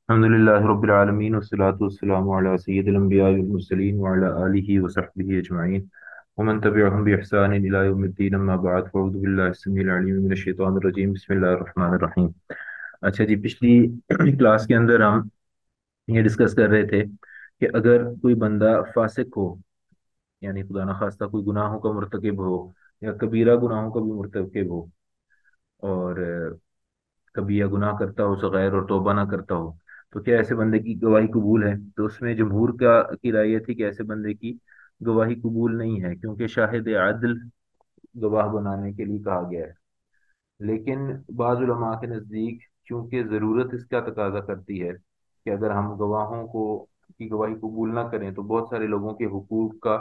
الحمدللہ رب العالمین والصلاة والسلام علی سید الانبیاء والمرسلین وعلی آلہ وصحبہ اجمعین ومن تبعهم بإحسان الى یوم الدین اما بعد فاعوذ باللہ السمیع العلیم من الشیطان الرجیم بسم اللہ الرحمن الرحیم۔ اچھا جی، پچھلی کلاس کے اندر ہم یہ ڈسکس کر رہے تھے کہ اگر کوئی بندہ فاسق ہو، یعنی خدا نخواستہ کوئی گناہوں کا مرتکب ہو یا کبیرہ گناہوں کا بھی مرتکب ہو، اور کبھی یا گناہ کرتا ہو صغیر اور توبہ نہ کرتا ہو، تو کیا ایسے بندے کی گواہی قبول ہے؟ تو اس میں جمہور کی رائے یہ تھی کہ ایسے بندے کی گواہی قبول نہیں ہے، کیونکہ شاہد عدل گواہ بنانے کے لیے کہا گیا ہے۔ لیکن بعض علماء کے نزدیک چونکہ ضرورت اس کا تقاضا کرتی ہے کہ اگر ہم گواہوں کو کی گواہی قبول نہ کریں تو بہت سارے لوگوں کے حقوق کا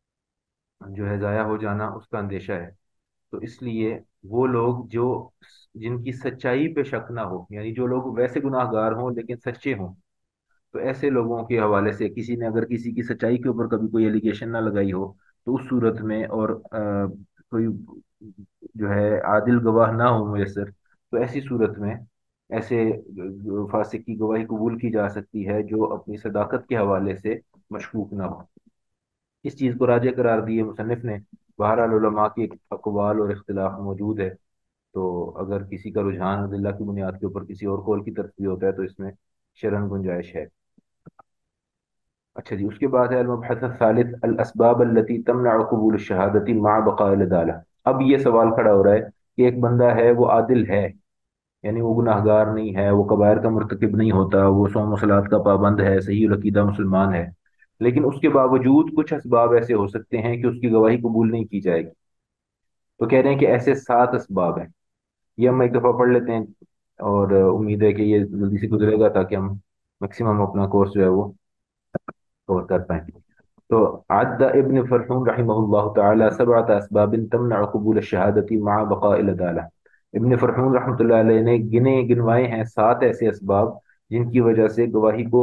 جو ہے ضائع ہو جانا، اس کا اندیشہ ہے۔ تو اس لیے وہ لوگ جو جن کی سچائی پہ شک نہ ہو، یعنی جو لوگ ویسے گناہ گار ہوں لیکن سچے ہوں، تو ایسے لوگوں کے حوالے سے کسی نے اگر کسی کی سچائی کے اوپر کبھی کوئی ایلیگیشن نہ لگائی ہو، تو اس صورت میں اور کوئی جو ہے عادل گواہ نہ ہو میسر، تو ایسی صورت میں ایسے فاسق کی گواہی قبول کی جا سکتی ہے جو اپنی صداقت کے حوالے سے مشکوک نہ ہو۔ اس چیز کو راجع قرار دیے مصنف نے۔ بہرحال علماء کے اقوال اور اختلاف موجود ہے، تو اگر کسی کا رجحان عدلہ کی بنیاد کے اوپر کسی اور قول کی طرف بھی ہوتا ہے تو اس میں شرعن گنجائش ہے۔ اچھا جی، اس کے بعد ہے المبحث الثالث الاسباب التي تمنع قبول الشہادت مع بقاء العدالہ۔ اب یہ سوال کھڑا ہو رہا ہے کہ ایک بندہ ہے، وہ عادل ہے، یعنی وہ گناہ گار نہیں ہے، وہ کبائر کا مرتکب نہیں ہوتا، وہ صوم و صلات کا پابند ہے، صحیح العقیدہ مسلمان ہے، لیکن اس کے باوجود کچھ اسباب ایسے ہو سکتے ہیں کہ اس کی گواہی قبول نہیں کی جائے گی۔ تو کہہ رہے ہیں کہ ایسے 7 اسباب ہیں۔ یہ ہم ایک دفعہ پڑھ لیتے ہیں، اور امید ہے کہ یہ جلدی سے گزرے گا تاکہ ہم میکسیمم اپنا کورس جو ہے وہ کور کر پائیں۔ تو عد ابن فرحون رحمہ اللہ تعالی 7 اسباب تمنع قبول الشہادت مع بقاء العدالہ۔ ابن فرحون رحمۃ اللہ علیہ نے گنوائے ہیں 7 ایسے اسباب جن کی وجہ سے گواہی کو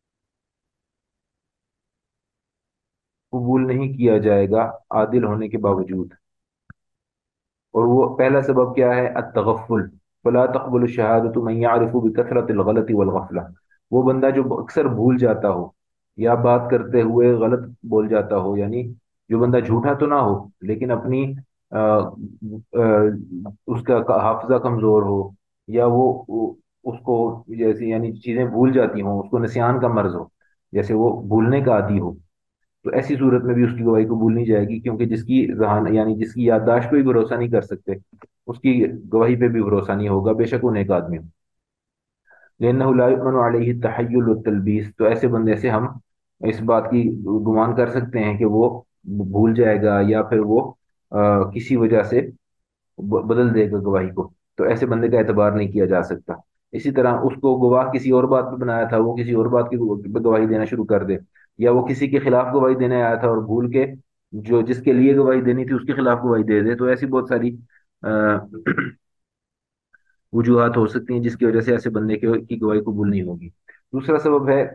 قبول نہیں کیا جائے گا عادل ہونے کے باوجود۔ اور وہ پہلا سبب کیا ہے؟ التغفل، فلا تقبل الشہادۃ من يعرف بکثرت الغلط والغفلہ۔ وہ بندہ جو اکثر بھول جاتا ہو یا بات کرتے ہوئے غلط بول جاتا ہو، یعنی جو بندہ جھوٹا تو نہ ہو لیکن اپنی آ، آ، اس کا حافظہ کمزور ہو، یا وہ اس کو جیسے یعنی چیزیں بھول جاتی ہوں، اس کو نسیان کا مرض ہو، جیسے وہ بھولنے کا عادی ہو، تو ایسی صورت میں بھی اس کی گواہی قبول نہیں جائے گی، کیونکہ جس کی ذہان یعنی جس کی یادداشت پہ بھی بھروسہ نہیں کر سکتے، اس کی گواہی پہ بھی بھروسہ نہیں ہوگا، بے شک وہ نیک آدمی ہو۔ لأنه لا يؤمن عليه التحيل والتلبیس، تو ایسے بندے سے ہم اس بات کی گمان کر سکتے ہیں کہ وہ بھول جائے گا یا پھر وہ کسی وجہ سے بدل دے گا گواہی کو، تو ایسے بندے کا اعتبار نہیں کیا جا سکتا۔ اسی طرح اس کو گواہ کسی اور بات پہ بنایا تھا، وہ کسی اور بات کی پہ گواہی دینا شروع کر دے، یا وہ کسی کے خلاف گواہی دینے آیا تھا اور بھول کے جو جس کے لیے گواہی دینی تھی اس کے خلاف گواہی دے دے، تو ایسی بہت ساری وجوہات ہو سکتی ہیں جس کی وجہ سے ایسے بندے کی گواہی قبول نہیں ہوگی۔ دوسرا سبب ہے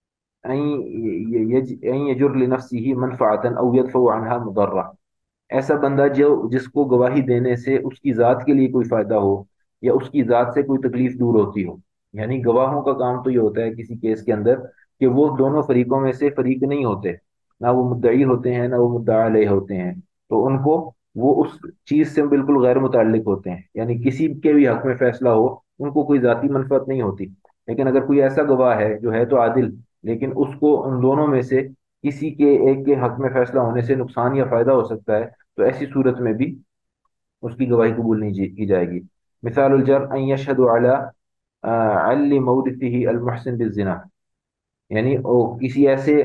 ان یجر لنفسه منفعتا او يدفع عنها مضرہ۔ ایسا بندہ جس کو گواہی دینے سے اس کی ذات کے لیے کوئی فائدہ ہو یا اس کی ذات سے کوئی تکلیف دور ہوتی ہو، یعنی گواہوں کا کام تو یہ ہوتا ہے کسی کیس کے اندر کہ وہ دونوں فریقوں میں سے فریق نہیں ہوتے، نہ وہ مدعی ہوتے ہیں نہ وہ مدعا علیہ ہوتے ہیں، تو ان کو وہ اس چیز سے بالکل غیر متعلق ہوتے ہیں، یعنی کسی کے بھی حق میں فیصلہ ہو ان کو کوئی ذاتی منفعت نہیں ہوتی۔ لیکن اگر کوئی ایسا گواہ ہے جو ہے تو عادل، لیکن اس کو ان دونوں میں سے کسی کے ایک کے حق میں فیصلہ ہونے سے نقصان یا فائدہ ہو سکتا ہے، تو ایسی صورت میں بھی اس کی گواہی قبول نہیں کی جائے گی۔ مثال الجر ان یشہد علی علی مورثه المحسن بالزنا، یعنی وہ کسی ایسے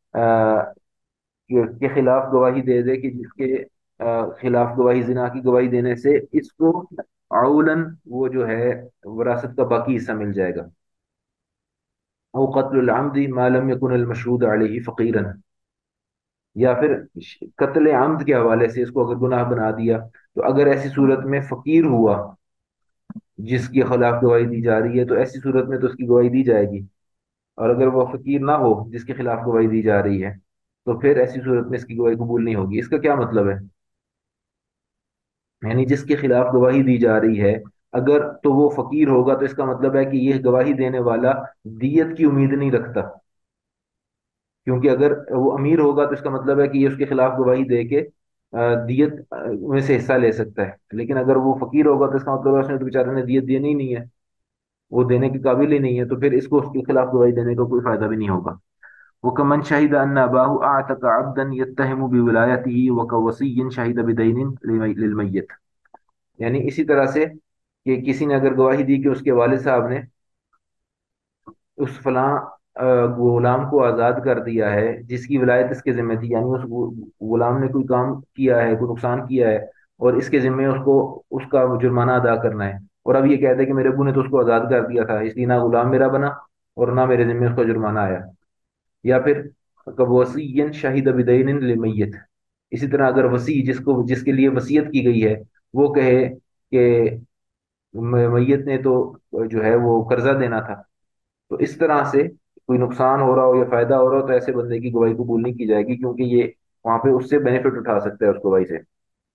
کے خلاف گواہی دے دے کہ جس کے خلاف گواہی زنا کی گواہی دینے سے اس کو عولن وہ جو ہے وراثت کا باقی حصہ مل جائے گا، او قتل العمد ما لم يكن المشهود عليه فقيرا، یا پھر قتل عمد کے حوالے سے اس کو اگر گناہ بنا دیا، تو اگر ایسی صورت میں فقیر ہوا جس کے خلاف گواہی دی جا رہی ہے تو ایسی صورت میں تو اس کی گواہی دی جائے گی، اور اگر وہ فقیر نہ ہو جس کے خلاف گواہی دی جا رہی ہے تو پھر ایسی صورت میں اس کی گواہی قبول نہیں ہوگی۔ اس کا کیا مطلب ہے؟ یعنی جس کے خلاف گواہی دی جا رہی ہے اگر تو وہ فقیر ہوگا تو اس کا مطلب ہے کہ یہ گواہی دینے والا دیت کی امید نہیں رکھتا، کیونکہ اگر وہ امیر ہوگا تو اس کا مطلب ہے کہ یہ اس کے خلاف گواہی دے کے دیت میں سے حصہ لے سکتا ہے، لیکن اگر وہ فقیر ہوگا تو اس کا مطلب ہے اس نے تو بیچارے نے دیت دینی ہی نہیں ہے، وہ دینے کے قابل ہی نہیں ہے، تو پھر اس کو اس کے خلاف گواہی دینے کا کوئی فائدہ بھی نہیں ہوگا۔ وكمن شهد أن أباه أعتق عبدا يتهم بولايته وكوصي شهد بدين للميت، یعنی اسی طرح سے کہ کسی نے اگر گواہی دی کہ اس کے والد صاحب نے اس فلاں غلام کو آزاد کر دیا ہے جس کی ولایت اس کے ذمہ تھی، یعنی اس غلام نے کوئی کام کیا ہے، کوئی نقصان کیا ہے، اور اس کے ذمہ اس کو اس کا جرمانہ ادا کرنا ہے، اور اب یہ کہتے ہیں کہ میرے ابو نے تو اس کو آزاد کر دیا تھا، اس لیے نہ غلام میرا بنا اور نہ میرے ذمہ اس کا جرمانہ آیا، یا پھر وصی شہید بدین للمیت، اسی طرح اگر وصی جس کے لیے وصیت کی گئی ہے وہ کہے کہ میت نے تو جو ہے وہ قرضہ دینا تھا، تو اس طرح سے کوئی نقصان ہو رہا ہو یا فائدہ ہو رہا ہو تو ایسے بندے کی گواہی قبول نہیں کی جائے گی، کیونکہ یہ وہاں پہ اس سے بینیفٹ اٹھا سکتا ہے اس گواہی سے۔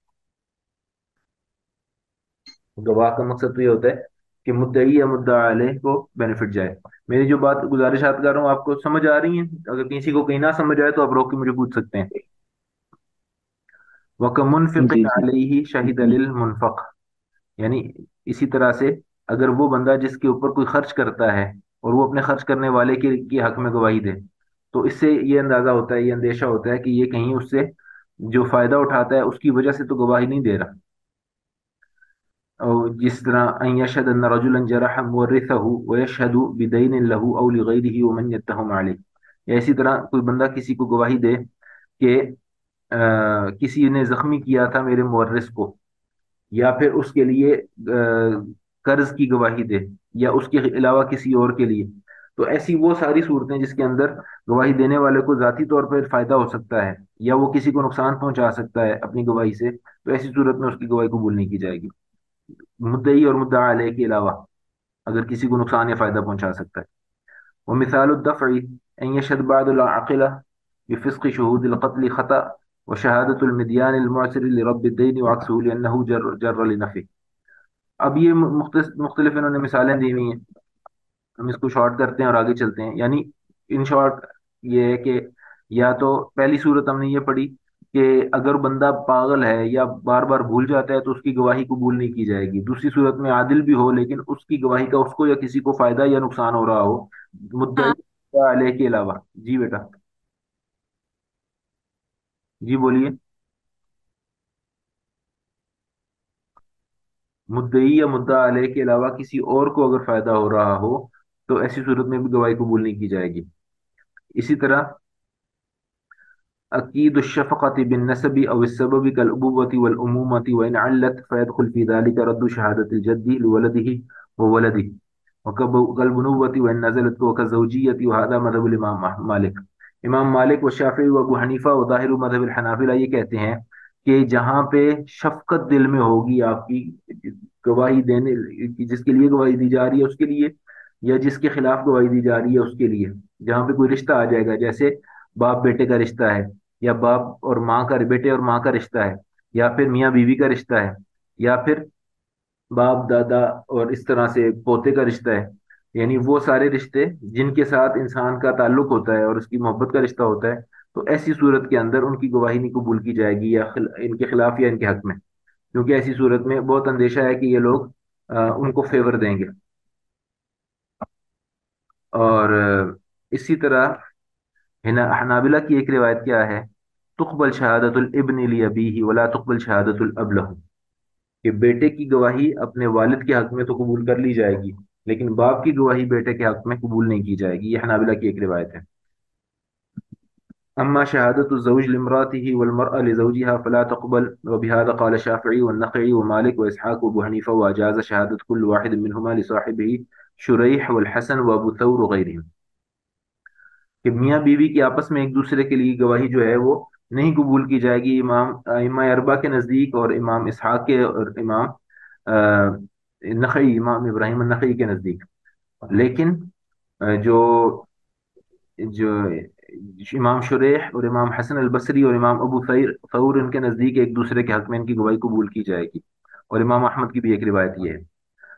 گواہ کا مقصد تو یہ ہوتا ہے کہ مدعی یا مدعا علیہ کو بینیفٹ جائے۔ میری جو بات گزارشات کر رہا ہوں آپ کو سمجھ آ رہی ہیں؟ اگر کسی کو کہیں نہ سمجھ آئے تو آپ روک کے مجھے پوچھ سکتے ہیں۔ وَكَمُنْفِقٍ جی جی عَلَيْهِ شَهِدَ لِلْمُنْفَقِ، یعنی اسی طرح سے اگر وہ بندہ جس کے اوپر کوئی خرچ کرتا ہے اور وہ اپنے خرچ کرنے والے کے حق میں گواہی دے، تو اس سے یہ اندازہ ہوتا ہے، یہ اندیشہ ہوتا ہے کہ یہ کہیں اس سے جو فائدہ اٹھاتا ہے اس کی وجہ سے تو گواہی نہیں دے رہا، اور جس طرح ان یشهد ان رجلا جرح مورثه ويشهد بدين له او لغيره ومن يتهم عليه، یا اسی طرح کوئی بندہ کسی کو گواہی دے کہ کسی نے زخمی کیا تھا میرے مورث کو، یا پھر اس کے لیے قرض کی گواہی دے، یا اس کے علاوہ کسی اور کے لیے، تو ایسی وہ ساری صورتیں جس کے اندر گواہی دینے والے کو ذاتی طور پر فائدہ ہو سکتا ہے یا وہ کسی کو نقصان پہنچا سکتا ہے اپنی گواہی سے، تو ایسی صورت میں اس کی گواہی قبول نہیں کی جائے گی، مدعی اور مدعا علیہ کے علاوہ اگر کسی کو نقصان یا فائدہ پہنچا سکتا ہے۔ ومثال الدفع ان يشهد بعض العاقلة بفسق شهود القتل خطأ وشهادة المديان المعسر لرب الدين وعكسه لأنه جر لنفي۔ اب یہ مختلف انہوں نے مثالیں دی ہوئی ہیں، ہم اس کو شارٹ کرتے ہیں اور آگے چلتے ہیں۔ یعنی ان شارٹ یہ ہے کہ یا تو پہلی صورت ہم نے یہ پڑھی کہ اگر بندہ پاگل ہے یا بار بار بھول جاتا ہے تو اس کی گواہی قبول نہیں کی جائے گی، دوسری صورت میں عادل بھی ہو لیکن اس کی گواہی کا اس کو یا کسی کو فائدہ یا نقصان ہو رہا ہو مدعی علیہ کے علاوہ۔ جی بیٹا، جی بولیے۔ مدعی یا مدعا علیہ کے علاوہ کسی اور کو اگر فائدہ ہو رہا ہو تو ایسی صورت میں بھی گواہی قبول نہیں کی جائے گی۔ اسی طرح أكيد الشفقة بالنسب أو السبب كالأبوة والأمومة وإن علت فيدخل في ذلك رد شهادة الجد لولده وولده وكالبنوة وإن نزلت وكالزوجية، وهذا مذهب الإمام مالك۔ امام مالک و شافعی و ابو حنیفہ و ظاہر مذہب الحنابلہ یہ کہتے ہیں کہ جہاں پہ شفقت دل میں ہوگی آپ کی گواہی دینے جس کے لیے گواہی دی جا رہی ہے اس کے لیے، یا جس کے خلاف گواہی دی جا رہی ہے اس کے لیے، جہاں پہ کوئی رشتہ آ جائے گا، جیسے باپ بیٹے کا رشتہ ہے، یا باپ اور ماں کا بیٹے اور ماں کا رشتہ ہے، یا پھر میاں بیوی کا رشتہ ہے، یا پھر باپ دادا اور اس طرح سے پوتے کا رشتہ ہے، یعنی وہ سارے رشتے جن کے ساتھ انسان کا تعلق ہوتا ہے اور اس کی محبت کا رشتہ ہوتا ہے، تو ایسی صورت کے اندر ان کی گواہی نہیں قبول کی جائے گی، یا ان کے خلاف یا ان کے حق میں، کیونکہ ایسی صورت میں بہت اندیشہ ہے کہ یہ لوگ ان کو فیور دیں گے۔ اور اسی طرح حنابلہ کی ایک روایت کیا ہے، تقبل شہادت الابن لابیہ ولا تقبل شہادت الاب لہ، کہ بیٹے کی گواہی اپنے والد کے حق میں تو قبول کر لی جائے گی لیکن باپ کی گواہی بیٹے کے حق میں قبول نہیں کی جائے گی، یہ حنابلہ کی ایک روایت ہے۔ اما شہادت الزوج لامراته والمرأة لزوجها فلا تقبل، وبهذا قال الشافعي والنخعي ومالك واسحاق وابو حنيفة، واجاز شهادة كل واحد منهما لصاحبه شريح والحسن وابو ثور وغيرهم، کہ میاں بیوی کی آپس میں ایک دوسرے کے لیے گواہی جو ہے وہ نہیں قبول کی جائے گی امام ائمہ اربعہ کے نزدیک اور امام اسحاق کے اور امام نخعی، امام ابراہیم النخعی کے نزدیک، لیکن جو جو امام شریح اور امام حسن البصری اور امام ابو ثور ان کے نزدیک ایک دوسرے کے حق میں ان کی گواہی قبول کی جائے گی، اور امام احمد کی بھی ایک روایت یہ ہے۔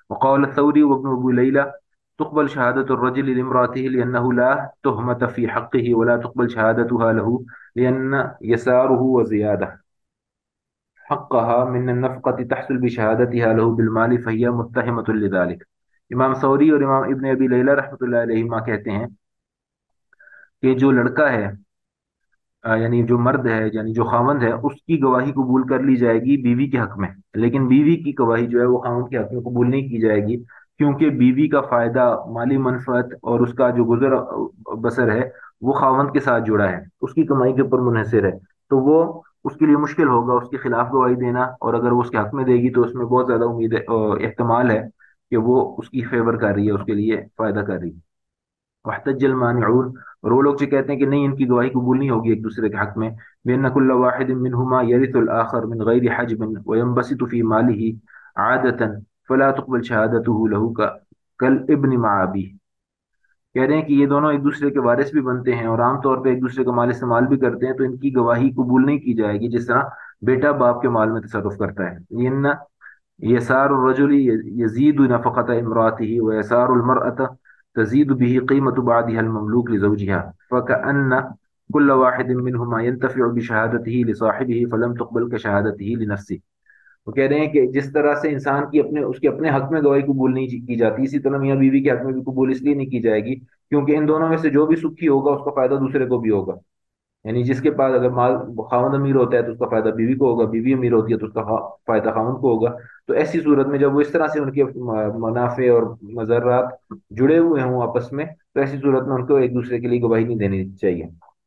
وقال الثوري وابن أبي ليلى تقبل شهادة الرجل لامرأته لأنه لا تهمة في حقه، ولا تقبل شهادتها له لأن يساره وزيادة حقها من النفقة تحصل بشهادتها له بالمال، فهي متهمة لذلك. امام ثوری اور امام ابن ابی لیلہ رحمۃ اللہ علیہما کہتے ہیں کہ جو لڑکا ہے، یعنی جو مرد ہے، یعنی جو خاوند ہے، اس کی گواہی قبول کر لی جائے گی بیوی کے حق میں، لیکن بیوی کی گواہی جو ہے وہ خاوند کے حق میں قبول نہیں کی جائے گی، کیونکہ بیوی کا فائدہ، مالی منفعت اور اس کا جو گزر بسر ہے وہ خاوند کے ساتھ جڑا ہے، اس کی کمائی کے اوپر منحصر ہے، تو وہ اس کے لیے مشکل ہوگا اس کے خلاف گواہی دینا، اور اگر وہ اس کے حق میں دے گی تو اس میں بہت زیادہ امید ہے، احتمال ہے کہ وہ اس کی فیور کر رہی ہے، اس کے لیے فائدہ کر رہی ہے۔ واحتج المانعون، اور وہ لوگ جو کہتے ہیں کہ نہیں، ان کی گواہی قبول نہیں ہوگی ایک دوسرے کے حق میں، بأن كل واحد منهما يرث الآخر من غير حجب وينبسط في ماله عادة فلا تقبل شهادته له كالابن مع أبيه، کہہ رہے ہیں کہ یہ دونوں ایک دوسرے کے وارث بھی بنتے ہیں اور عام طور پہ ایک دوسرے کا مال استعمال بھی کرتے ہیں، تو ان کی گواہی قبول نہیں کی جائے گی جس طرح بیٹا باپ کے مال میں تصرف کرتا ہے۔ يسار الرجل يزيد نفقة امرأته ويسار المرأة تزيد به قيمة بعضها المملوك لزوجها، فكأن كل واحد منهما ينتفع بشهادته لصاحبه فلم تقبل كشهادته لنفسه۔ وہ کہہ رہے ہیں کہ جس طرح سے انسان کی اس کے اپنے حق میں گواہی قبول نہیں کی جاتی، اسی طرح میاں بیوی کے حق میں بھی قبول اس لیے نہیں کی جائے گی کیونکہ ان دونوں میں سے جو بھی سکھی ہوگا اس کا فائدہ دوسرے کو بھی ہوگا، یعنی جس کے پاس اگر مال، خاوند امیر ہوتا ہے تو اس کا فائدہ بیوی کو ہوگا، بیوی امیر ہوتی ہے تو اس کا فائدہ خاوند کو ہوگا، تو ایسی صورت میں جب وہ اس طرح سے ان کے منافع اور مضرات جڑے ہوئے ہوں آپس میں، تو ایسی صورت میں ان کو ایک دوسرے کے لیے گواہی نہیں دینی چاہیے۔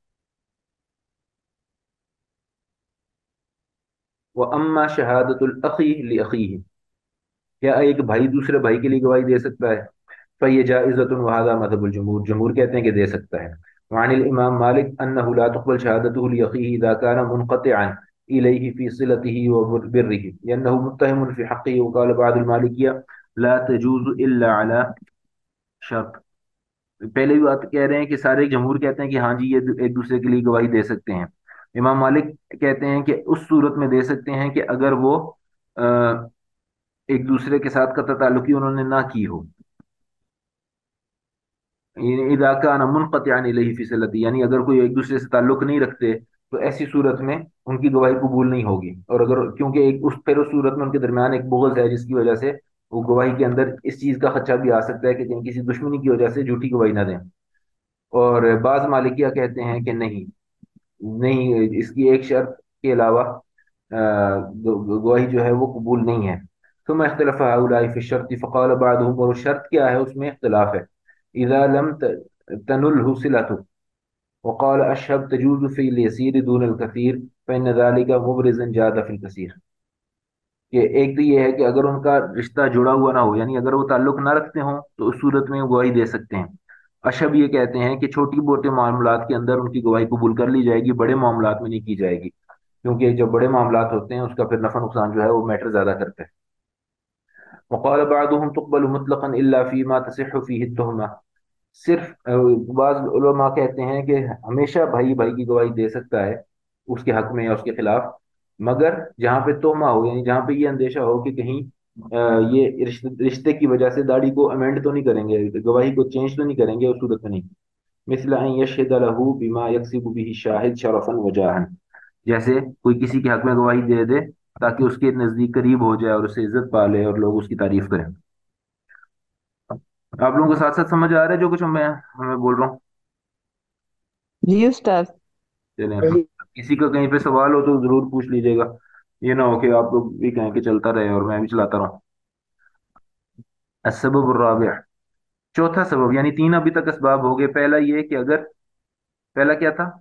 وَأَمَّا شَهَادَةُ الْأَخِي لِأَخِيهِ، کیا ایک بھائی دوسرے بھائی کے لیے گواہی دے سکتا ہے؟ فَهِيَ جَائِزَةٌ وَهَذَا مذهب الجمہور، جمہور کہتے ہیں کہ دے سکتا ہے۔ وعن الامام مالک انه لا تقبل شهادته لاخيه اذا كان منقطعا اليه في صلته وبره لانه متهم في حقه، وقال بعض المالكيه لا تجوز الا على شرط۔ پہلے بھی بات کہہ رہے ہیں کہ سارے جمہور کہتے ہیں کہ ہاں جی یہ ایک دوسرے کے لیے گواہی دے سکتے ہیں، امام مالک کہتے ہیں کہ اس صورت میں دے سکتے ہیں کہ اگر وہ ایک دوسرے کے ساتھ قطع تعلقی انہوں نے نہ کی ہو، اذا كان منقطعا الیہ فی صلتی، یعنی اگر کوئی ایک دوسرے سے تعلق نہیں رکھتے تو ایسی صورت میں ان کی گواہی قبول نہیں ہوگی، اور اگر کیونکہ پھر اس صورت میں ان کے درمیان ایک بغض ہے جس کی وجہ سے وہ گواہی کے اندر اس چیز کا خدشہ بھی آ سکتا ہے کہ کہیں کسی دشمنی کی وجہ سے جھوٹی گواہی نہ دیں۔ اور بعض مالکیہ کہتے ہیں کہ نہیں، نہیں، اس کی ایک شرط کے علاوہ گواہی جو ہے وہ قبول نہیں ہے۔ ثم اختلف هؤلاء في الشرط فقال بعضهم، اور شرط کیا ہے اس میں اختلاف ہے، اذا لم تنله صلته، وقال اشهب تجوز في اليسير دون الكثير فان ذلك مبرز جاد في الكثير، کہ ایک تو یہ ہے کہ اگر ان کا رشتہ جڑا ہوا نہ ہو، یعنی اگر وہ تعلق نہ رکھتے ہوں تو اس صورت میں وہ گواہی دے سکتے ہیں۔ اشب یہ کہتے ہیں کہ چھوٹی موٹے معاملات کے اندر ان کی گواہی قبول کر لی جائے گی، بڑے معاملات میں نہیں کی جائے گی، کیونکہ جب بڑے معاملات ہوتے ہیں اس کا پھر نفع نقصان جو ہے وہ میٹر زیادہ کرتا ہے۔ وقال بعضهم تقبل مطلقا الا فيما تصح فيه التهمه، صرف بعض علماء کہتے ہیں کہ ہمیشہ بھائی بھائی کی گواہی دے سکتا ہے اس کے حق میں یا اس کے خلاف، مگر جہاں پہ تہمہ ہو، یعنی جہاں پہ یہ اندیشہ ہو کہ کہیں یہ رشتے کی وجہ سے داڑھی کو امینڈ تو نہیں کریں گے، گواہی کو چینج تو نہیں کریں گے، اس صورت میں نہیں۔ مثل ان یشہد له بما یکسب به الشاہد شرفا وجاہا، جیسے کوئی کسی کے حق میں گواہی دے دے تاکہ اس کے نزدیک قریب ہو جائے اور اسے عزت پا لے اور لوگ اس کی تعریف کریں۔ آپ لوگوں کو ساتھ ساتھ سمجھ آ رہا ہے جو کچھ ہمیں بول رہا ہوں؟ جی استاد۔ چلیں، کسی کا کہیں پہ سوال ہو تو ضرور پوچھ لیجیے گا، یہ نہ ہو کہ آپ لوگ بھی کہیں کہ چلتا رہے اور میں بھی چلاتا رہوں۔ السبب الرابع، چوتھا سبب، یعنی تین ابھی تک اسباب ہو گئے۔ پہلا یہ کہ اگر، پہلا کیا تھا؟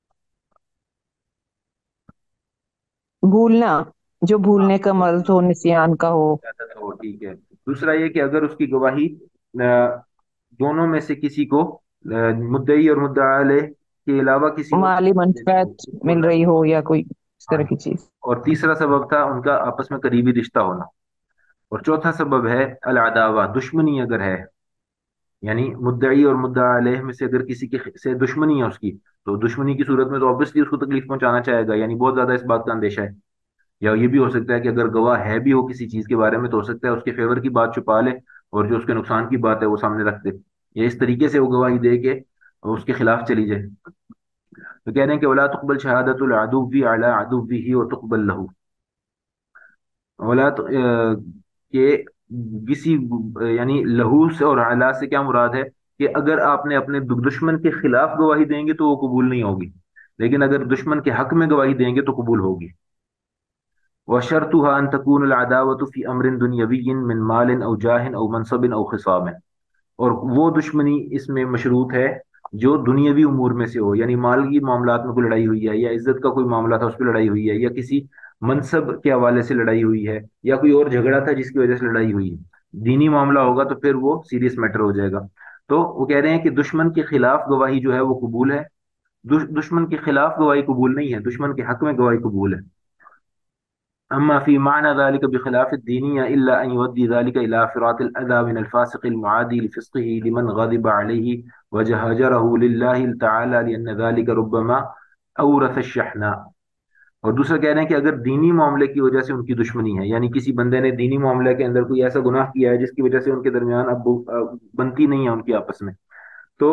بھولنا، جو بھولنے کا مرض ہو، نسیان کا ہو۔ تو ٹھیک ہے۔ دوسرا یہ کہ اگر اس کی گواہی دونوں میں سے کسی کو، مدعی اور مدعا علیہ کے علاوہ کسی اور مالی منفعت مل رہی ہو یا کوئی اس ہاں، طرح کی چیز۔ اور تیسرا سبب تھا ان کا آپس میں قریبی رشتہ ہونا، اور چوتھا سبب ہے العداوہ، دشمنی اگر ہے، یعنی مدعی اور مدعا علیہ میں سے اگر کسی کے سے دشمنی ہے اس کی، تو دشمنی کی صورت میں تو obviously اس کو تکلیف پہنچانا چاہے گا، یعنی بہت زیادہ اس بات کا اندیشہ ہے۔ یا یہ بھی ہو سکتا ہے کہ اگر گواہ ہے بھی ہو کسی چیز کے بارے میں تو ہو سکتا ہے اس کے فیور کی بات چھپا لے اور جو اس کے نقصان کی بات ہے وہ سامنے رکھ دے، یا اس طریقے سے وہ گواہی دے کے اس کے خلاف چلی جائے۔ تو کہہ رہے ہیں کہ ولا تقبل شہادت العدو علی عدوہ وتقبل له، ولا کہ کسی یعنی لہو سے اور علا سے کیا مراد ہے کہ اگر آپ نے اپنے دشمن کے خلاف گواہی دیں گے تو وہ قبول نہیں ہوگی، لیکن اگر دشمن کے حق میں گواہی دیں گے تو قبول ہوگی۔ وشرطها أن تكون العداوة في أمر دنيوي من مال أو جاه أو منصب أو خصام، اور وہ دشمنی اس میں مشروط ہے جو دنیاوی امور میں سے ہو، یعنی مال کی معاملات میں کوئی لڑائی ہوئی ہے، یا عزت کا کوئی معاملہ تھا اس پہ لڑائی ہوئی ہے، یا کسی منصب کے حوالے سے لڑائی ہوئی ہے، یا کوئی اور جھگڑا تھا جس کی وجہ سے لڑائی ہوئی ہے، دینی معاملہ ہوگا تو پھر وہ سیریس میٹر ہو جائے گا۔ تو وہ کہہ رہے ہیں کہ دشمن کے خلاف گواہی جو ہے وہ قبول ہے، دشمن کے خلاف گواہی قبول نہیں ہے، دشمن کے حق میں گواہی قبول ہے۔ أما في معنى ذلك بخلاف الدينية إلا أن يؤدي ذلك إلى فرات الأذى من الفاسق المعادي لفسقه لمن غضب عليه وجهجره لله تعالى لأن ذلك ربما أورث الشحناء۔ اور دوسرا کہہ رہے ہیں کہ اگر دینی معاملے کی وجہ سے ان کی دشمنی ہے، یعنی کسی بندے نے دینی معاملے کے اندر کوئی ایسا گناہ کیا ہے جس کی وجہ سے ان کے درمیان اب بنتی نہیں ہے ان کی آپس میں، تو